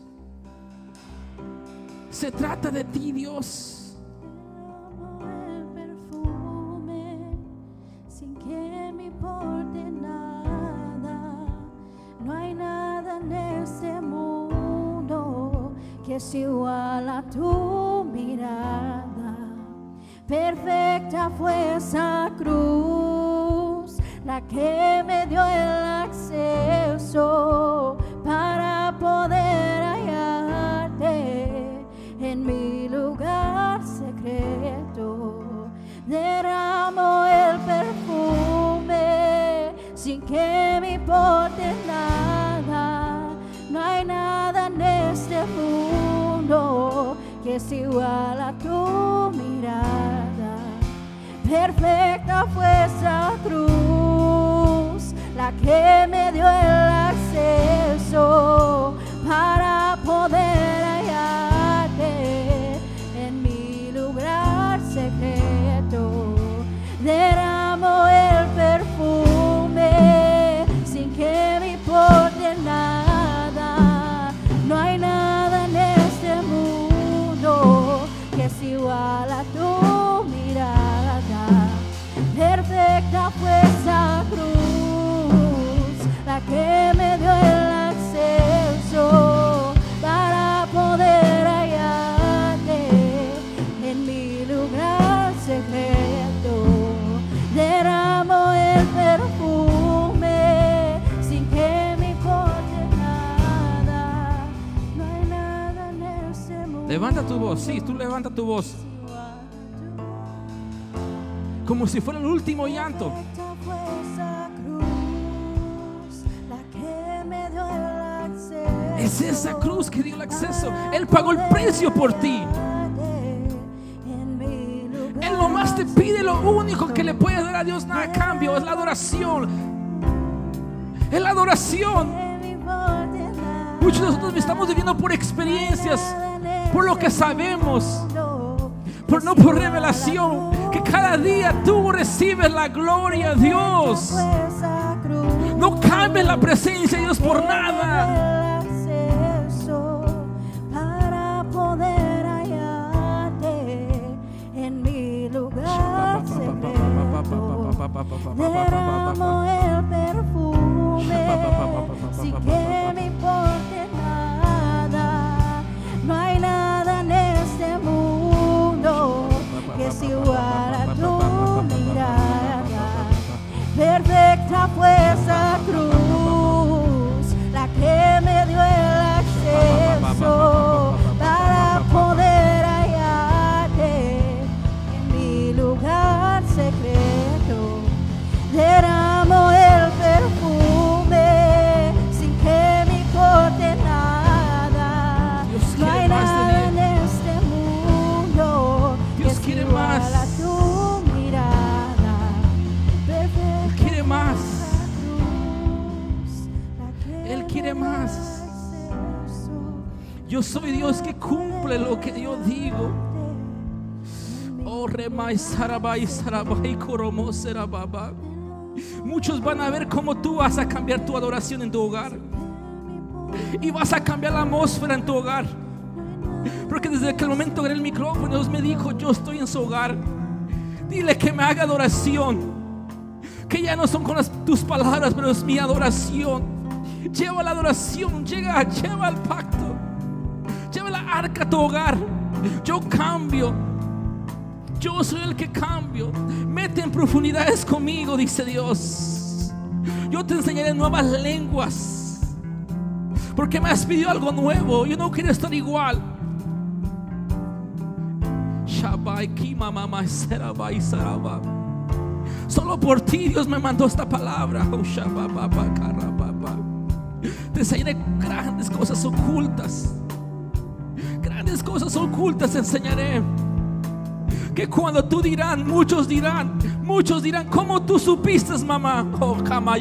Se trata de ti, Dios. El perfume sin que me importe nada. No hay nada en este mundo que es igual a tu mirada. Perfecta fue esa cruz, la que me dio el acceso para poder hallarte en mi lugar secreto. Derramo el perfume sin que me importe nada. No hay nada en este mundo que es igual a tu mirada. Perfecta fue esa cruz, la que me dio el acceso para poder hallarte en mi lugar secreto. Derramo el perfume sin que me importe nada. No hay nada en este mundo que es igual a tu mirada. Perfecta fue esa cruz, la que me dio el acceso para poder hallarte en mi lugar secreto. Derramo el perfume sin que me importe nada. No hay nada en ese mundo. Levanta tu voz, sí, tú levanta tu voz, como si fuera el último llanto. Perfecta fue esa cruz, la que me dio el acceso. Es esa cruz que dio el acceso. Él pagó el precio por ti. Él nomás te pide lo único que le puede dar a Dios, nada a cambio, es la adoración. Es la adoración. Muchos de nosotros estamos viviendo por experiencias, por lo que sabemos, por no por revelación, que cada día tú recibes la gloria, Dios. No cambies la presencia de Dios por nada. Para poder hallarte en mi lugar secreto, derramo el perfume sin que me importe nada. No hay nada en este mundo que es igual a tu mirada. Perfecta fue esa cruz, la que me dio el acceso para poder hallarte en mi lugar secreto. Derramo el perfume sin que me importe nada. No hay nada en este mundo que es igual a tu mirada. Él quiere más. Él quiere más. Yo soy Dios que cumple lo que yo digo. Oh, remai sarabai sarabai koromo serababa. Muchos van a ver cómo tú vas a cambiar tu adoración en tu hogar y vas a cambiar la atmósfera en tu hogar, porque desde que el momento agarré el micrófono, Dios me dijo: yo estoy en su hogar. Dile que me haga adoración, que ya no son con las, tus palabras, pero es mi adoración. Lleva la adoración, llega, lleva el pacto, lleva la arca a tu hogar. Yo cambio, yo soy el que cambio. Mete en profundidades conmigo, dice Dios. Yo te enseñaré nuevas lenguas, porque me has pedido algo nuevo. Yo no quiero estar igual. Solo por ti Dios me mandó esta palabra. Te enseñaré grandes cosas ocultas. Grandes cosas ocultas te enseñaré. Que cuando tú dirán, muchos dirán, muchos dirán: ¿cómo tú supiste, mamá? Oh,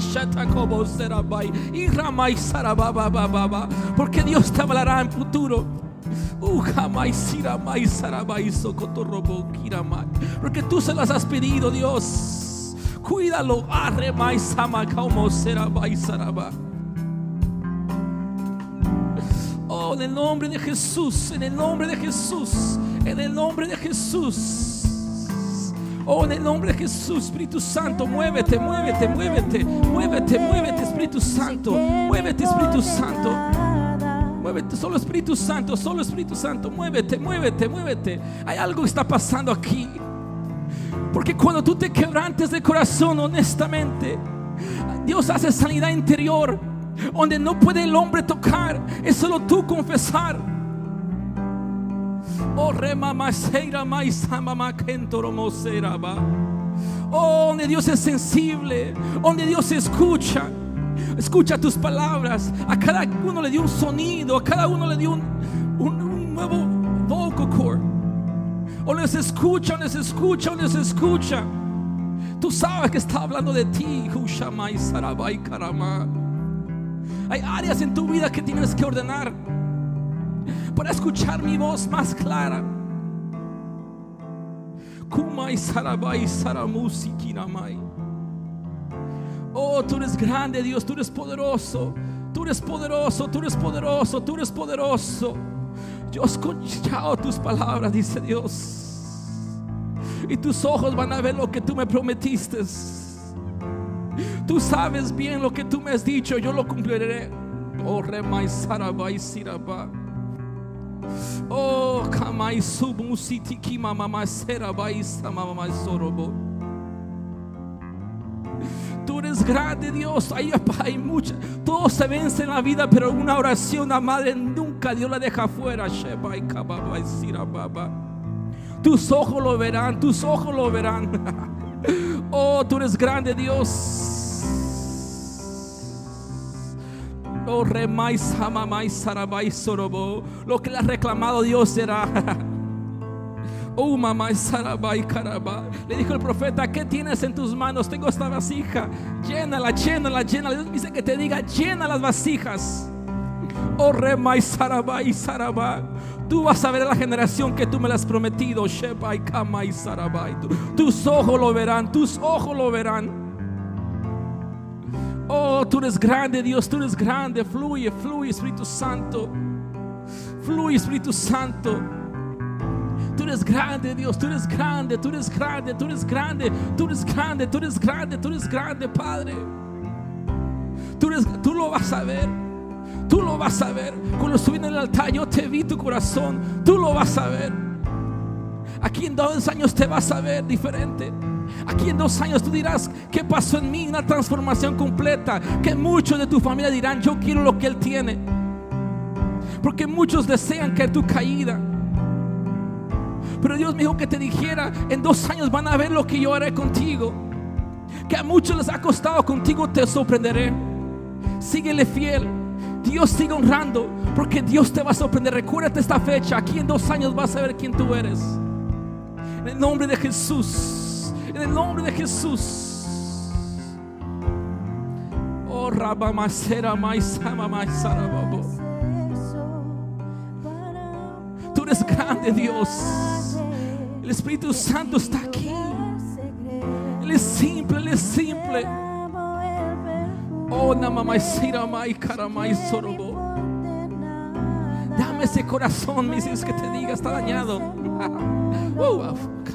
porque Dios te hablará en futuro. Porque tú se las has pedido, Dios. Cuídalo. Oh, en el nombre de Jesús, en el nombre de Jesús, en el nombre de Jesús. Oh, en el nombre de Jesús, Espíritu Santo, muévete, muévete, muévete, muévete, muévete, Espíritu Santo, muévete, Espíritu Santo, muévete, solo Espíritu Santo, solo Espíritu Santo, muévete, muévete, muévete. Hay algo que está pasando aquí, porque cuando tú te quebrantes de corazón honestamente, Dios hace sanidad interior, donde no puede el hombre tocar, es solo tú confesar. Oh, oh, donde Dios es sensible, donde Dios escucha, escucha tus palabras. A cada uno le dio un sonido, a cada uno le dio un, un, un nuevo vocal cord. O les escucha, o les escucha, o les escucha. Tú sabes que está hablando de ti. Hay áreas en tu vida que tienes que ordenar para escuchar mi voz más clara. Oh, tú eres grande, Dios, tú eres poderoso, tú eres poderoso, tú eres poderoso, tú eres poderoso. Yo he escuchado tus palabras, dice Dios, y tus ojos van a ver lo que tú me prometiste. Tú sabes bien lo que tú me has dicho, yo lo cumpliré. Oh, remai sarabai siraba. Oh, kamai submusiti kima mama serabai samama sorobo. Tú eres grande, Dios. Hay, hay mucha, todo se vence en la vida, pero una oración, la madre nunca Dios la deja fuera. Shebai kababai sirababa. Tus ojos lo verán, tus ojos lo verán. Oh, tú eres grande, Dios. Oh, remai samamai sarabai sorobo. Lo que le ha reclamado Dios será. Oh, mamá sarabai caraba. Le dijo el profeta: ¿qué tienes en tus manos? Tengo esta vasija. Llénala, llénala, llénala. Dios dice que te diga: llena las vasijas. Oh, Rema y Saraba y Saraba. Tú vas a ver a la generación que tú me la has prometido. Sheba y Kama y Saraba. Tus ojos lo verán, tus ojos lo verán. Oh, tú eres grande, Dios, tú eres grande. Fluye, fluye, Espíritu Santo. Fluye, Espíritu Santo. Tú eres grande, Dios, tú eres grande, tú eres grande, tú eres grande, tú eres grande, tú eres grande, tú eres grande, Padre. Tú, eres, tú lo vas a ver, tú lo vas a ver. Cuando estuve en el altar, yo te vi tu corazón, tú lo vas a ver. Aquí en dos años te vas a ver diferente. Aquí en dos años tú dirás: ¿qué pasó en mí? Una transformación completa. Que muchos de tu familia dirán: yo quiero lo que él tiene. Porque muchos desean caer tu caída. Pero Dios me dijo que te dijera: en dos años van a ver lo que yo haré contigo. Que a muchos les ha costado, contigo te sorprenderé. Síguele fiel. Dios sigue honrando, porque Dios te va a sorprender. Recuérdate esta fecha. Aquí en dos años vas a ver quién tú eres. En el nombre de Jesús. En el nombre de Jesús. Oh, Rabamacera Maisama Maisarababo. Tú eres grande, Dios. El Espíritu Santo está aquí. Él es simple, Él es simple. Oh, Namamaisira Mai Karamai Sorobo. Dame ese corazón, mis hijos, que te diga: está dañado. uh,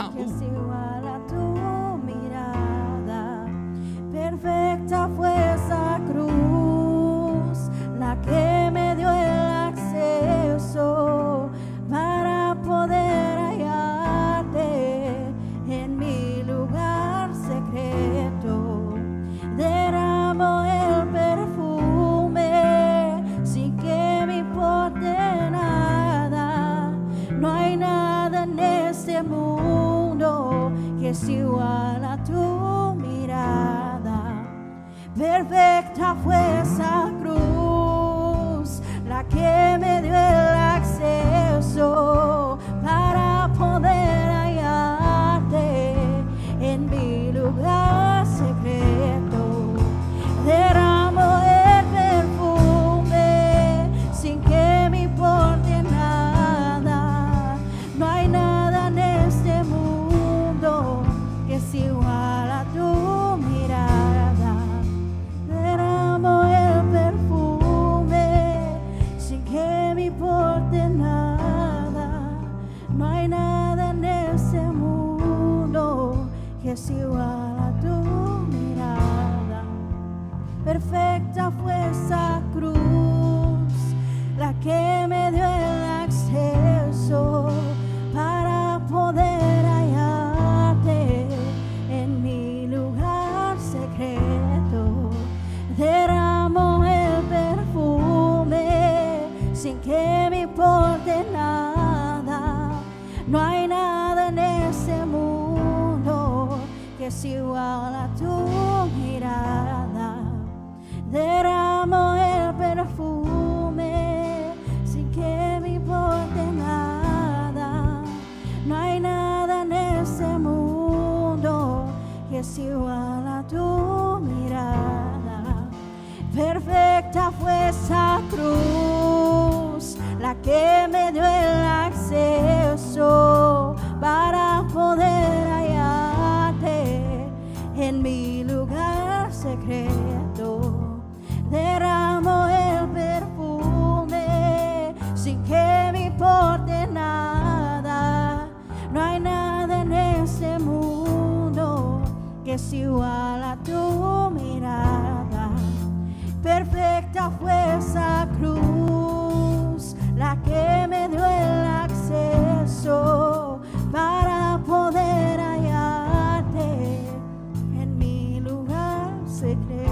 Perfecta fue esa cruz, la que me dio el acceso para poder hallarte en mi lugar secreto. Derramo el perfume sin que me importe nada. No hay nada en este mundo que es igual a tu mirada. Perfecta fue esa cruz, la que me dio el acceso para poder hallarte en mi lugar secreto. Derramo el perfume sin que me importe nada. No hay nada en este mundo que es igual a tu mirada. Derramo el perfume sin que me importe nada. No hay nada en este mundo que es igual a tu mirada. Perfecta fue esa cruz, la que me dio el acceso para poder hallarte en mi lugar secreto. Derramo el perfume sin que me importe nada. No hay nada en este mundo que es igual a tu mirada. Derramo el perfume sin que me importe nada. No hay nada en este mundo que es igual a tu mirada. Perfecta fue esa cruz, la que me dio el acceso para poder hallarte en mi lugar secreto. Derramo el perfume sin que me importe nada. No hay nada en este mundo que es igual a tu mirada. Perfecta fue esa cruz, la que me dio el acceso para poder hallarte en mi lugar secreto.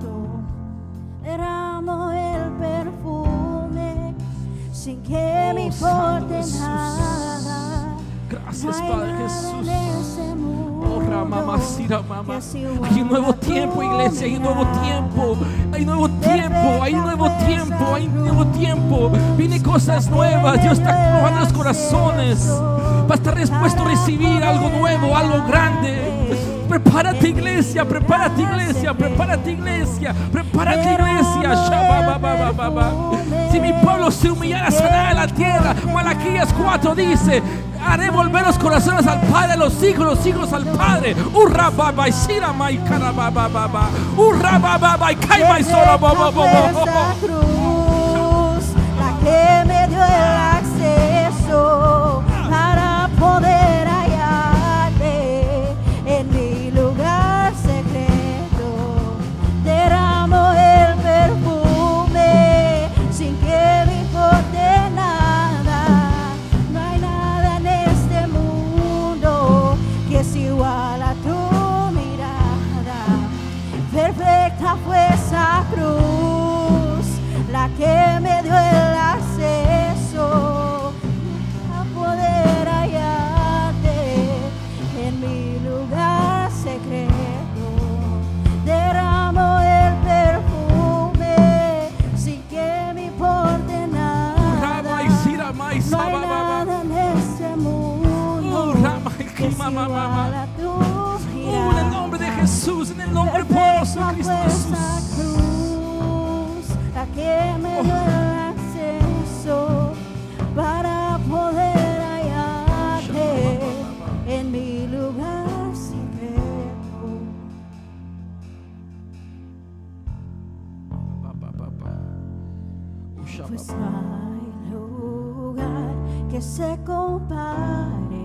Derramo el perfume sin que me importe nada. Gracias, Padre Jesús. Oh, Ramamacira, mamá. Hay un nuevo tiempo, iglesia. Hay un nuevo tiempo. Hay un nuevo tiempo. Hay un nuevo tiempo. Hay un nuevo tiempo. Vienen cosas nuevas. Dios está probando los corazones para estar dispuesto a recibir algo nuevo, algo grande. prepárate iglesia, prepárate iglesia, prepárate iglesia, prepárate iglesia. Shabababababa. Si mi pueblo se humillara, sanará la tierra. Malaquías cuatro dice: haré volver los corazones al Padre, los hijos, los hijos al Padre. Urra baba y sira mai carababa baba. Urra baba y kai mai sora baba baba. Esa cruz, la que me dio el acceso para poder hallarte en mi lugar secreto. Derramo el perfume sin que me importe nada. No hay nada en este mundo que es igual a tu mirada. Perfecta fue esa cruz, la que me dio el acceso a poder hallarte en mi lugar secreto. Derramo el perfume sin que me importe nada. Urra mai sira mai No hay sababa. nada en este mundo Urra mai que es kima igual mama. a tu Oh, en el nombre de mirada. Jesús, en el nombre poderoso de Cristo Perfecta fue esa Jesús. cruz, la que me dio el acceso para poder hallarte en mi lugar secreto. Pa, pa, pa, pa. Usha, Pues pa, no hay lugar que se compare,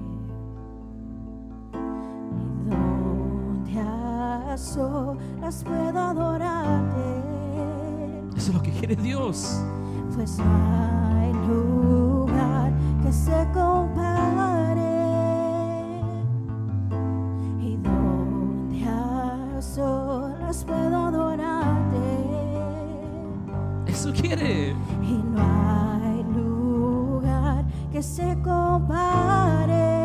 y donde a solas puedo adorarte. Eso es lo que quiere Dios. Pues no hay lugar que se compare, y donde a solas puedo adorarte. Eso quiere. Y no hay lugar que se compare,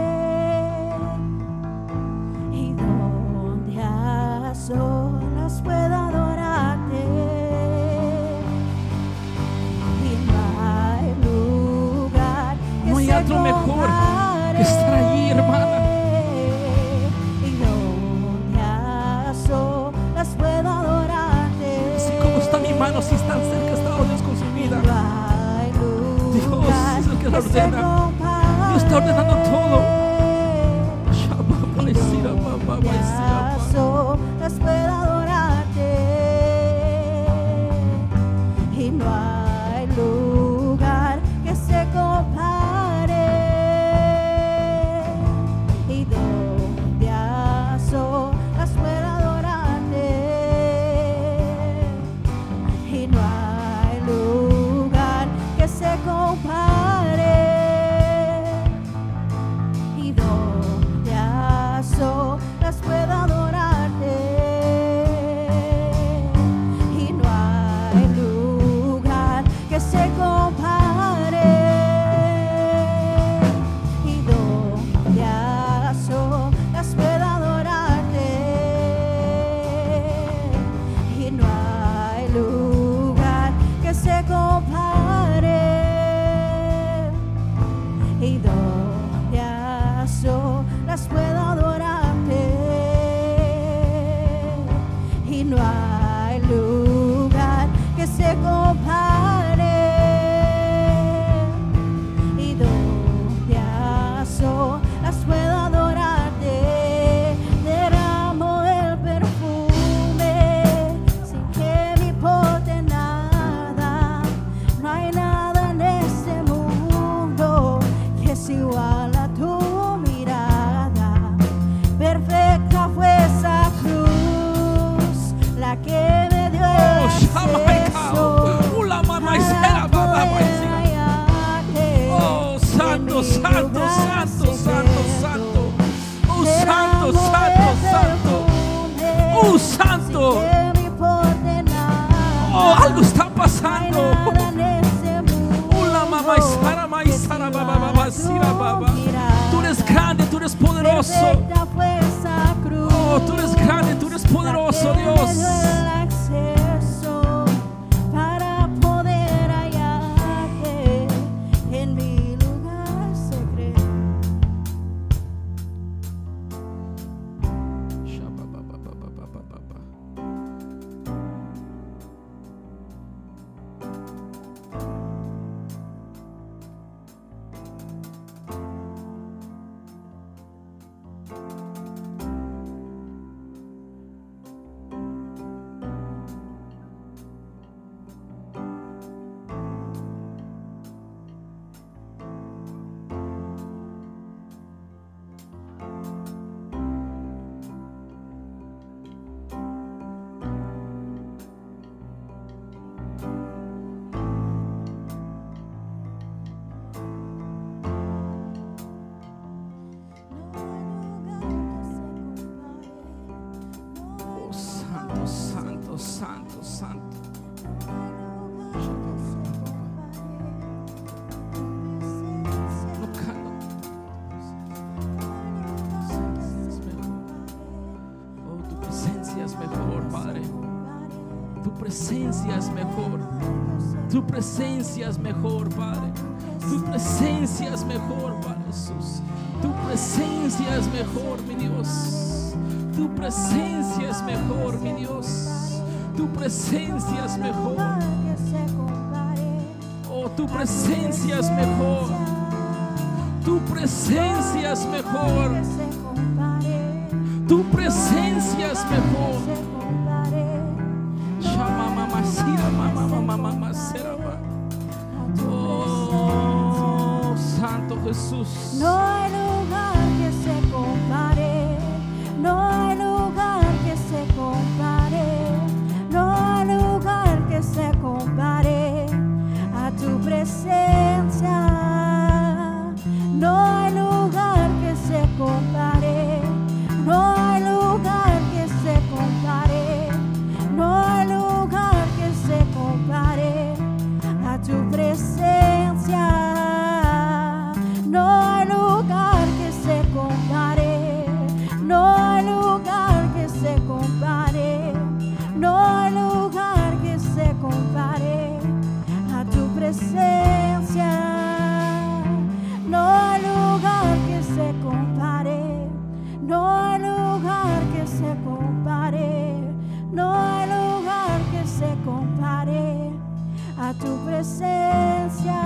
y donde a solas pueda adorarte. Y no hay lugar que No hay se otro mejor compare, que estar allí, hermana. y donde a solas pueda adorarte. Así como está mi mano, si tan cerca está Dios con su vida. Dios, eso es que lo ordena. Dios está ordenando todo. Shababa y sira, baba y sira, baba. Las puedo adorarte, y no hay lugar que se compare, y donde a solas puedo adorarte, y no hay lugar que se compare, y donde a solas puedo adorarte, y no hay lugar que se compare, y donde a solas puedo adorarte, y no hay lugar que se compare, y donde a solas puedo adorarte, y no hay lugar que se compare, y donde a solas puedo adorarte. Derramo el perfume sin que me importe nada. No hay nada en este mundo que es igual a tu mirada. Perfecta fue esa cruz, la que me dio el Oh, Shamaikao. acceso Ula, mama, y sera, para baba, y poder sira. hallarte Oh, santo, en mi santo, lugar santo, santo, secreto. santo. Oh, Derramo santo, santo, el santo. perfume Oh, santo. sin que me importe nada. Oh, algo está No hay pasando. nada en este mundo Ula, mama, y sara, ma, y que es sara, baba, igual baba, a sira, tu baba. mirada. Tú eres grande, tú eres poderoso. Perfecta fue esa cruz, Oh, tú eres grande, tú eres poderoso, la que Dios. me dio el acceso para poder hallarte en mi lugar secreto. presencia es mejor. Tu presencia es mejor, Padre. Tu presencia es mejor, Padre Jesús. Tu presencia es mejor, mi Dios. Tu presencia es mejor, mi Dios. Tu presencia es mejor. Oh, tu presencia es mejor. Tu presencia es mejor. Tu presencia es mejor. Shama mama sira mama mama mama serama. Oh, Santo Jesús. No hay lugar que se compare, no hay lugar que se compare, no hay lugar que se compare a tu presencia. No hay lugar que se compare, no hay lugar que se compare, no hay lugar que se compare a tu presencia. No hay lugar que se compare, no hay lugar que se compare, no hay lugar que se compare a tu presencia. No hay lugar que se compare, no hay lugar que se compare, no hay lugar que se compare a tu presencia.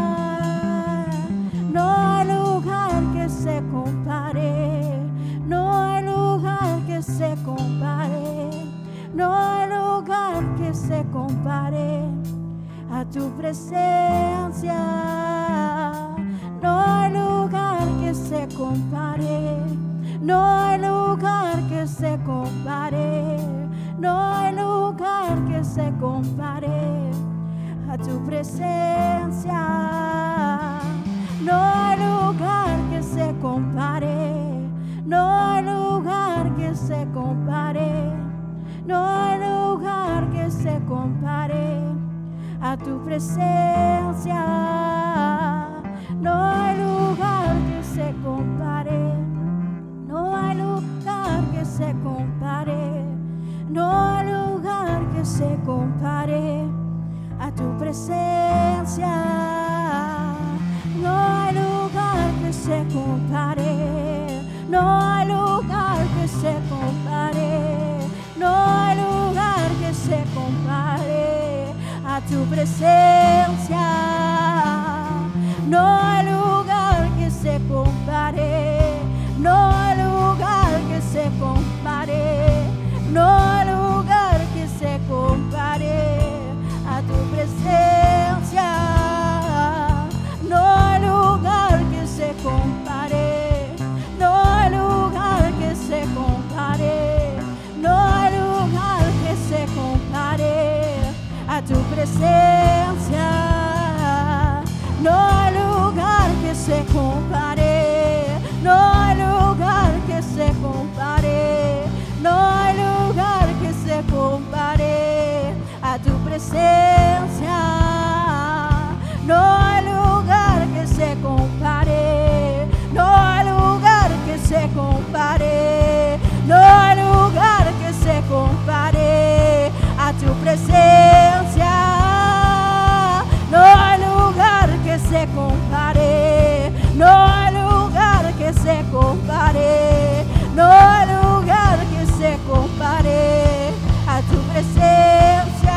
No hay lugar que se compare, no hay lugar que se compare, no hay lugar que se compare a tu presencia. No hay lugar que se compare, no hay lugar que se compare, no hay lugar que se compare a tu presencia. No hay lugar que se compare, no hay lugar que se compare, no hay lugar que se compare a tu presencia. No hay lugar que se compare, no hay lugar que se compare, no hay lugar que se compare a tu presencia. No hay lugar que se compare, no hay lugar que se compare, no hay lugar que se compare a tu presencia. No hay lugar que se compare, no hay lugar que se compare, no hay lugar que se compare a tu presencia. No hay lugar que se compare, no hay lugar que se compare, no hay lugar que se compare a tu presencia. No hay lugar que se compare, no hay lugar que se compare, no hay lugar que se compare a tu presencia. No hay lugar que se compare, no hay lugar que se compare, no hay lugar que se compare a tu presencia. No hay lugar que se compare, no hay lugar que se compare, no hay lugar que se compare a tu presencia.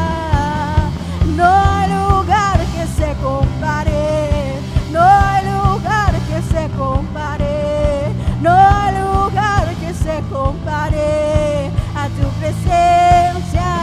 No hay lugar que se compare, no hay lugar que se compare, no hay lugar que se compare a tu presencia.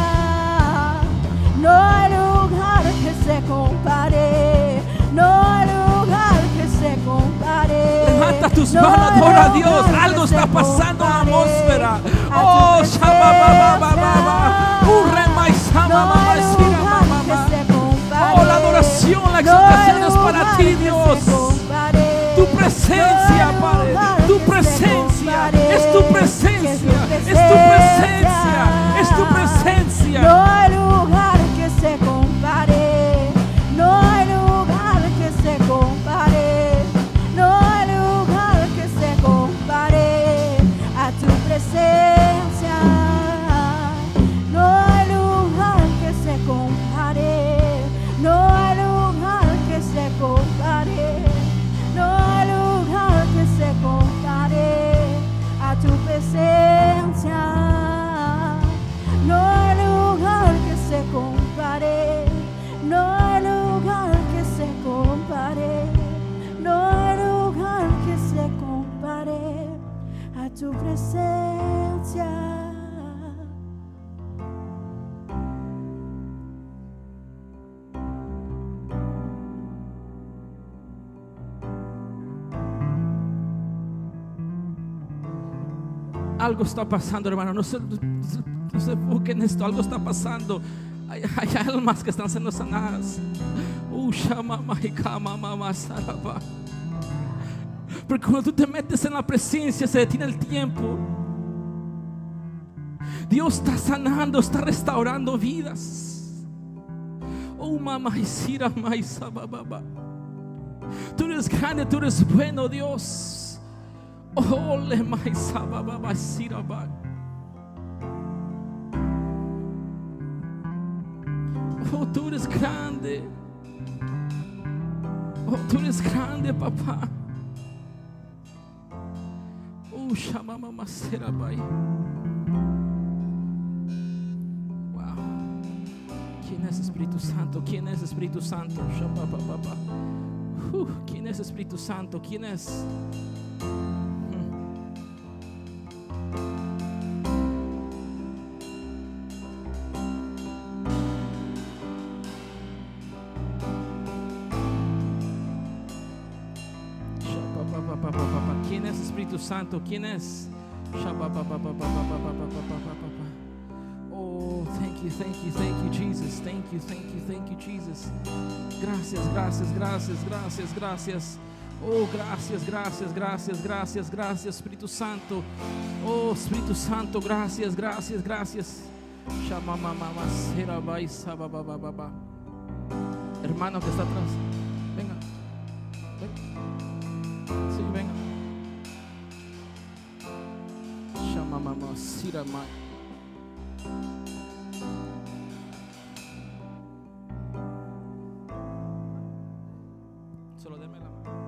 No hay lugar que se compare, no hay lugar que se compare. Levanta tus No manos, hay adora a lugar Dios. que Algo se está pasando en la compare atmósfera. a tu Oh, shama ba ba ba ba ba. presencia. Urre mai sama No mama hay sira lugar mama que mama. se compare. Oh, la adoración, la No hay exaltación es para lugar ti, que Dios. se compare. Tu presencia, No hay Padre, lugar tu que se presencia, compare. es tu Que presencia, su es tu presencia, es tu presencia. No hay lugar que se compare, no hay lugar que se compare, no hay lugar que se compare a tu presencia. No hay lugar que a tu presencia. Algo está pasando, hermano. No se, no se enfoquen en esto. Algo está pasando. Hay, hay almas que están siendo sanadas. Uh, Porque cuando tú te metes en la presencia, se detiene el tiempo. Dios está sanando, está restaurando vidas. Oh, mamá, tú eres grande, tú eres bueno, Dios. Oh, le mais ababa siraba. Oh, tú eres grande. Oh, tú eres grande, papá. Oh, shama mama sirabai. Wow. ¿Quién es Espíritu Santo? ¿Quién es Espíritu Santo? Shama papá. Uh, ¿quién es Espíritu Santo? ¿Quién es? ¿Quién es Espíritu Santo? ¿Quién es? Oh, thank you, thank you, thank you, Jesus. Thank you, thank you, thank you, Jesus. Gracias, gracias, gracias, gracias, gracias. Oh, gracias, gracias, gracias, gracias, gracias, Espíritu Santo. Oh, Espíritu Santo, gracias, gracias, gracias. Hermano que está atrás, venga. Sí, venga. Shama mama sira mai. Solo deme la mano.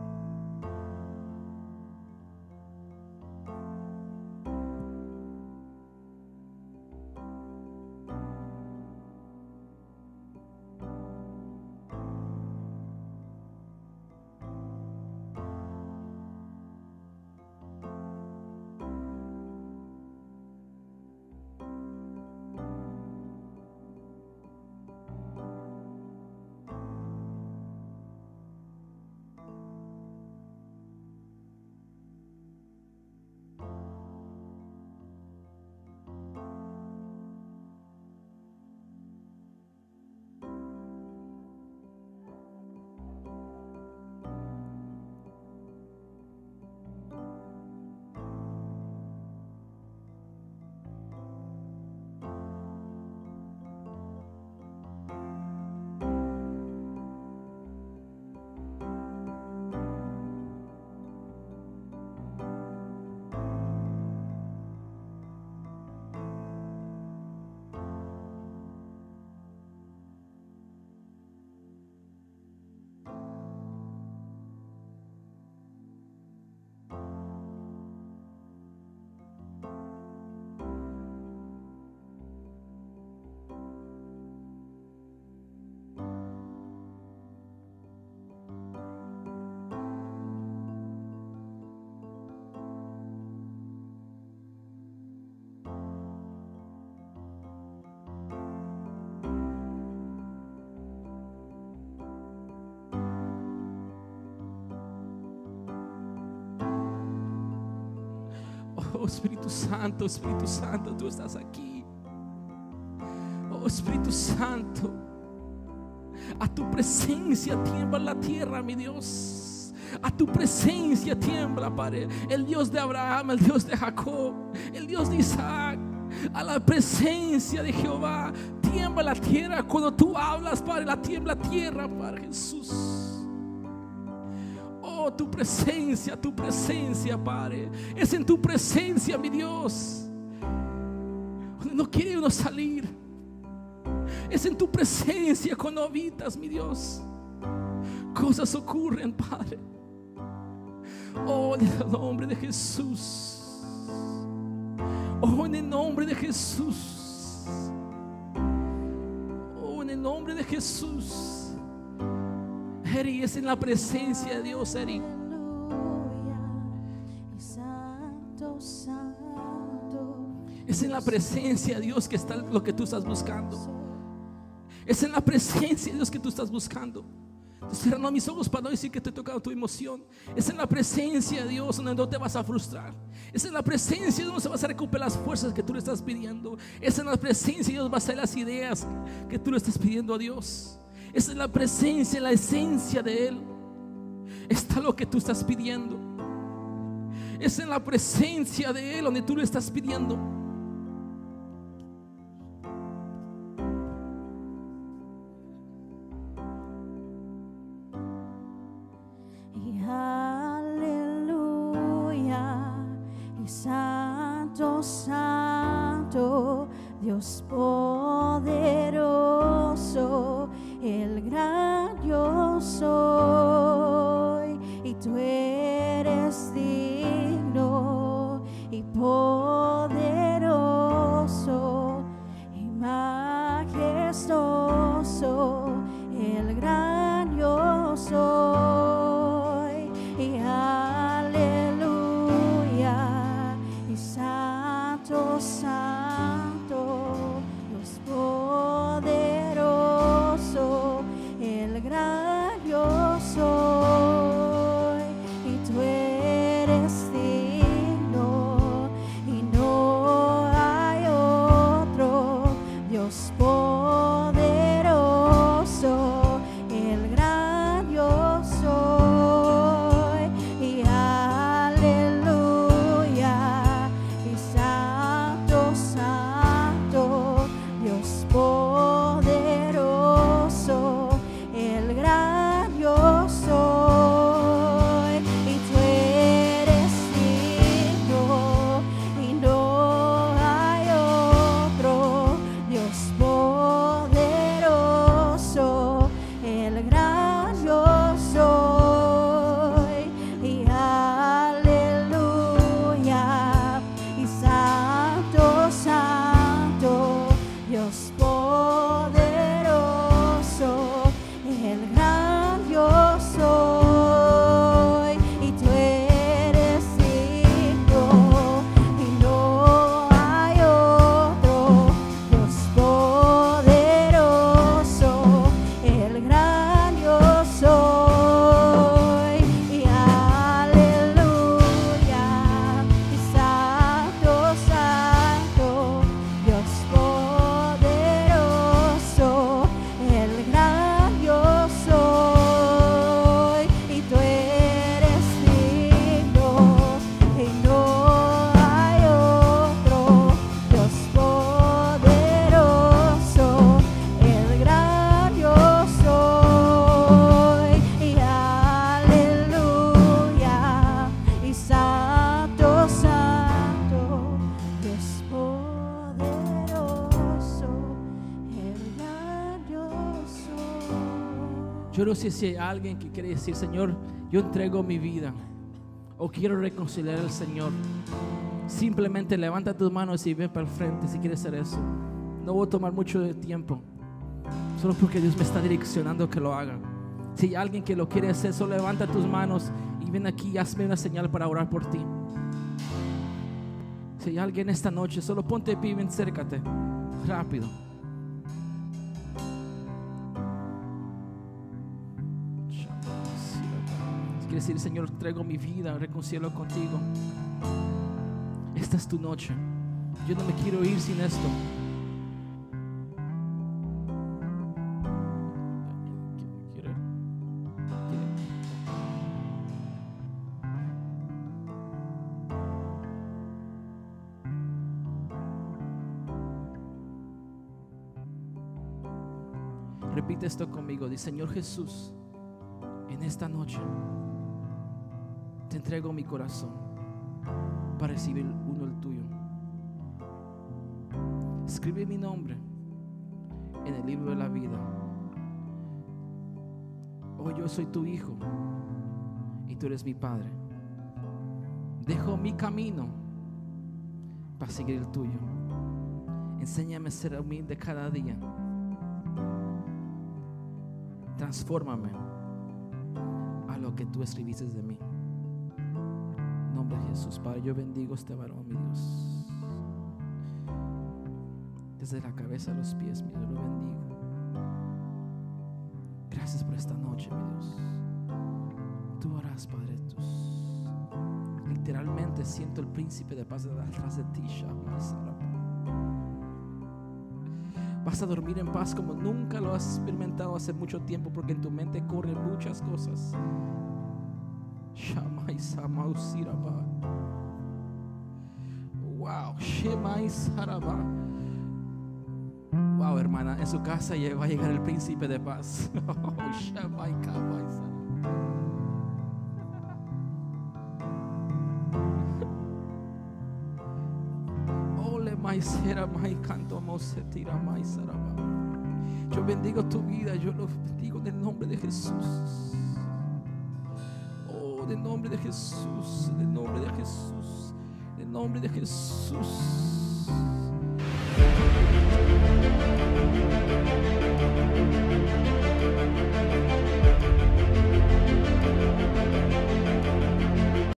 Oh, Espíritu Santo, Espíritu Santo, tú estás aquí. Oh, Espíritu Santo, a tu presencia tiembla la tierra, mi Dios. A tu presencia tiembla, Padre. El Dios de Abraham, el Dios de Jacob, el Dios de Isaac. A la presencia de Jehová tiembla la tierra. Cuando tú hablas, Padre, la tiembla tierra, Padre Jesús. Oh, tu presencia, tu presencia, Padre. Es en tu presencia, mi Dios, donde no quiere uno salir. Es en tu presencia cuando habitas, mi Dios. Cosas ocurren, Padre. Oh, en el nombre de Jesús. Oh, en el nombre de Jesús. Oh, en el nombre de Jesús. Eri, es en la presencia de Dios, Eri. Aleluya. Y santo Santo, Santo. Es en la presencia de Dios que está lo que tú estás buscando. Es en la presencia de Dios que tú estás buscando. Estoy cerrando mis ojos para no decir que te he tocado tu emoción. Es en la presencia de Dios donde no te vas a frustrar. Es en la presencia de Dios donde vas a recuperar las fuerzas que tú le estás pidiendo. Es en la presencia de Dios vas a hacer las ideas que tú le estás pidiendo a Dios. Es en la presencia, en la esencia de Él está lo que tú estás pidiendo. Es en la presencia de Él donde tú le estás pidiendo. Y aleluya, y santo, santo, Dios poderoso, el gran yo soy, y tú eres digno y poderoso y majestuoso, el gran yo soy. Y aleluya, y santo, santo, Dios poderoso, el gran yo soy, y tú eres digno y no hay otro Dios poderoso, el gran yo soy. Y aleluya, y santo, santo, Dios poderoso, el gran yo soy, y tú eres digno y no hay otro Dios poderoso, el gran yo soy. Y aleluya, y santo, santo, Dios poderoso, el gran yo soy, y tú eres digno y no hay otro Dios poderoso, el gran yo soy. Y aleluya, y santo, santo, Dios poderoso, el gran yo soy, y tú eres digno y no hay otro Dios poderoso, el gran yo soy. Y aleluya, y santo, santo, Dios poderoso, el gran yo soy. Yo no sé si hay alguien que quiere decir: Señor, yo entrego mi vida, o quiero reconciliar al Señor. Simplemente levanta tus manos y ven para el frente si quieres hacer eso. No voy a tomar mucho de tiempo, solo porque Dios me está direccionando que lo haga. Si hay alguien que lo quiere hacer, solo levanta tus manos y ven aquí y hazme una señal para orar por ti. Si hay alguien esta noche, solo ponte de pie y ven, acércate rápido. Si quieres decir: Señor, traigo mi vida, reconcilio contigo, esta es tu noche. Yo no me quiero ir sin esto. Quiero- Repite esto conmigo. Dice: Señor Jesús, en esta noche te entrego mi corazón para recibir uno el tuyo. Escribe mi nombre en el libro de la vida. Hoy yo soy tu hijo y tú eres mi padre. Dejo mi camino para seguir el tuyo. Enséñame a ser humilde cada día. Transfórmame a lo que tú escribiste de mí. En nombre nombre de Jesús. Padre, yo bendigo a este varón, mi Dios. Desde la cabeza a los pies, mi Dios, lo bendigo. Gracias por esta noche, mi Dios. Tú harás, Padre, tus. Literalmente siento el príncipe de paz detrás de ti, Shammai Sarabah. Vas a dormir en paz como nunca lo has experimentado hace mucho tiempo, porque en tu mente corren muchas cosas. Shammai Samau Sirabah. Wow, Shemai Sarabah. Wow, hermana, en su casa va a llegar el príncipe de paz. Oh, Shammai Kamai Sarabah. Yo bendigo tu vida, yo lo bendigo en el nombre de Jesús. Oh, en el nombre de Jesús, en el nombre de Jesús, en el nombre de Jesús.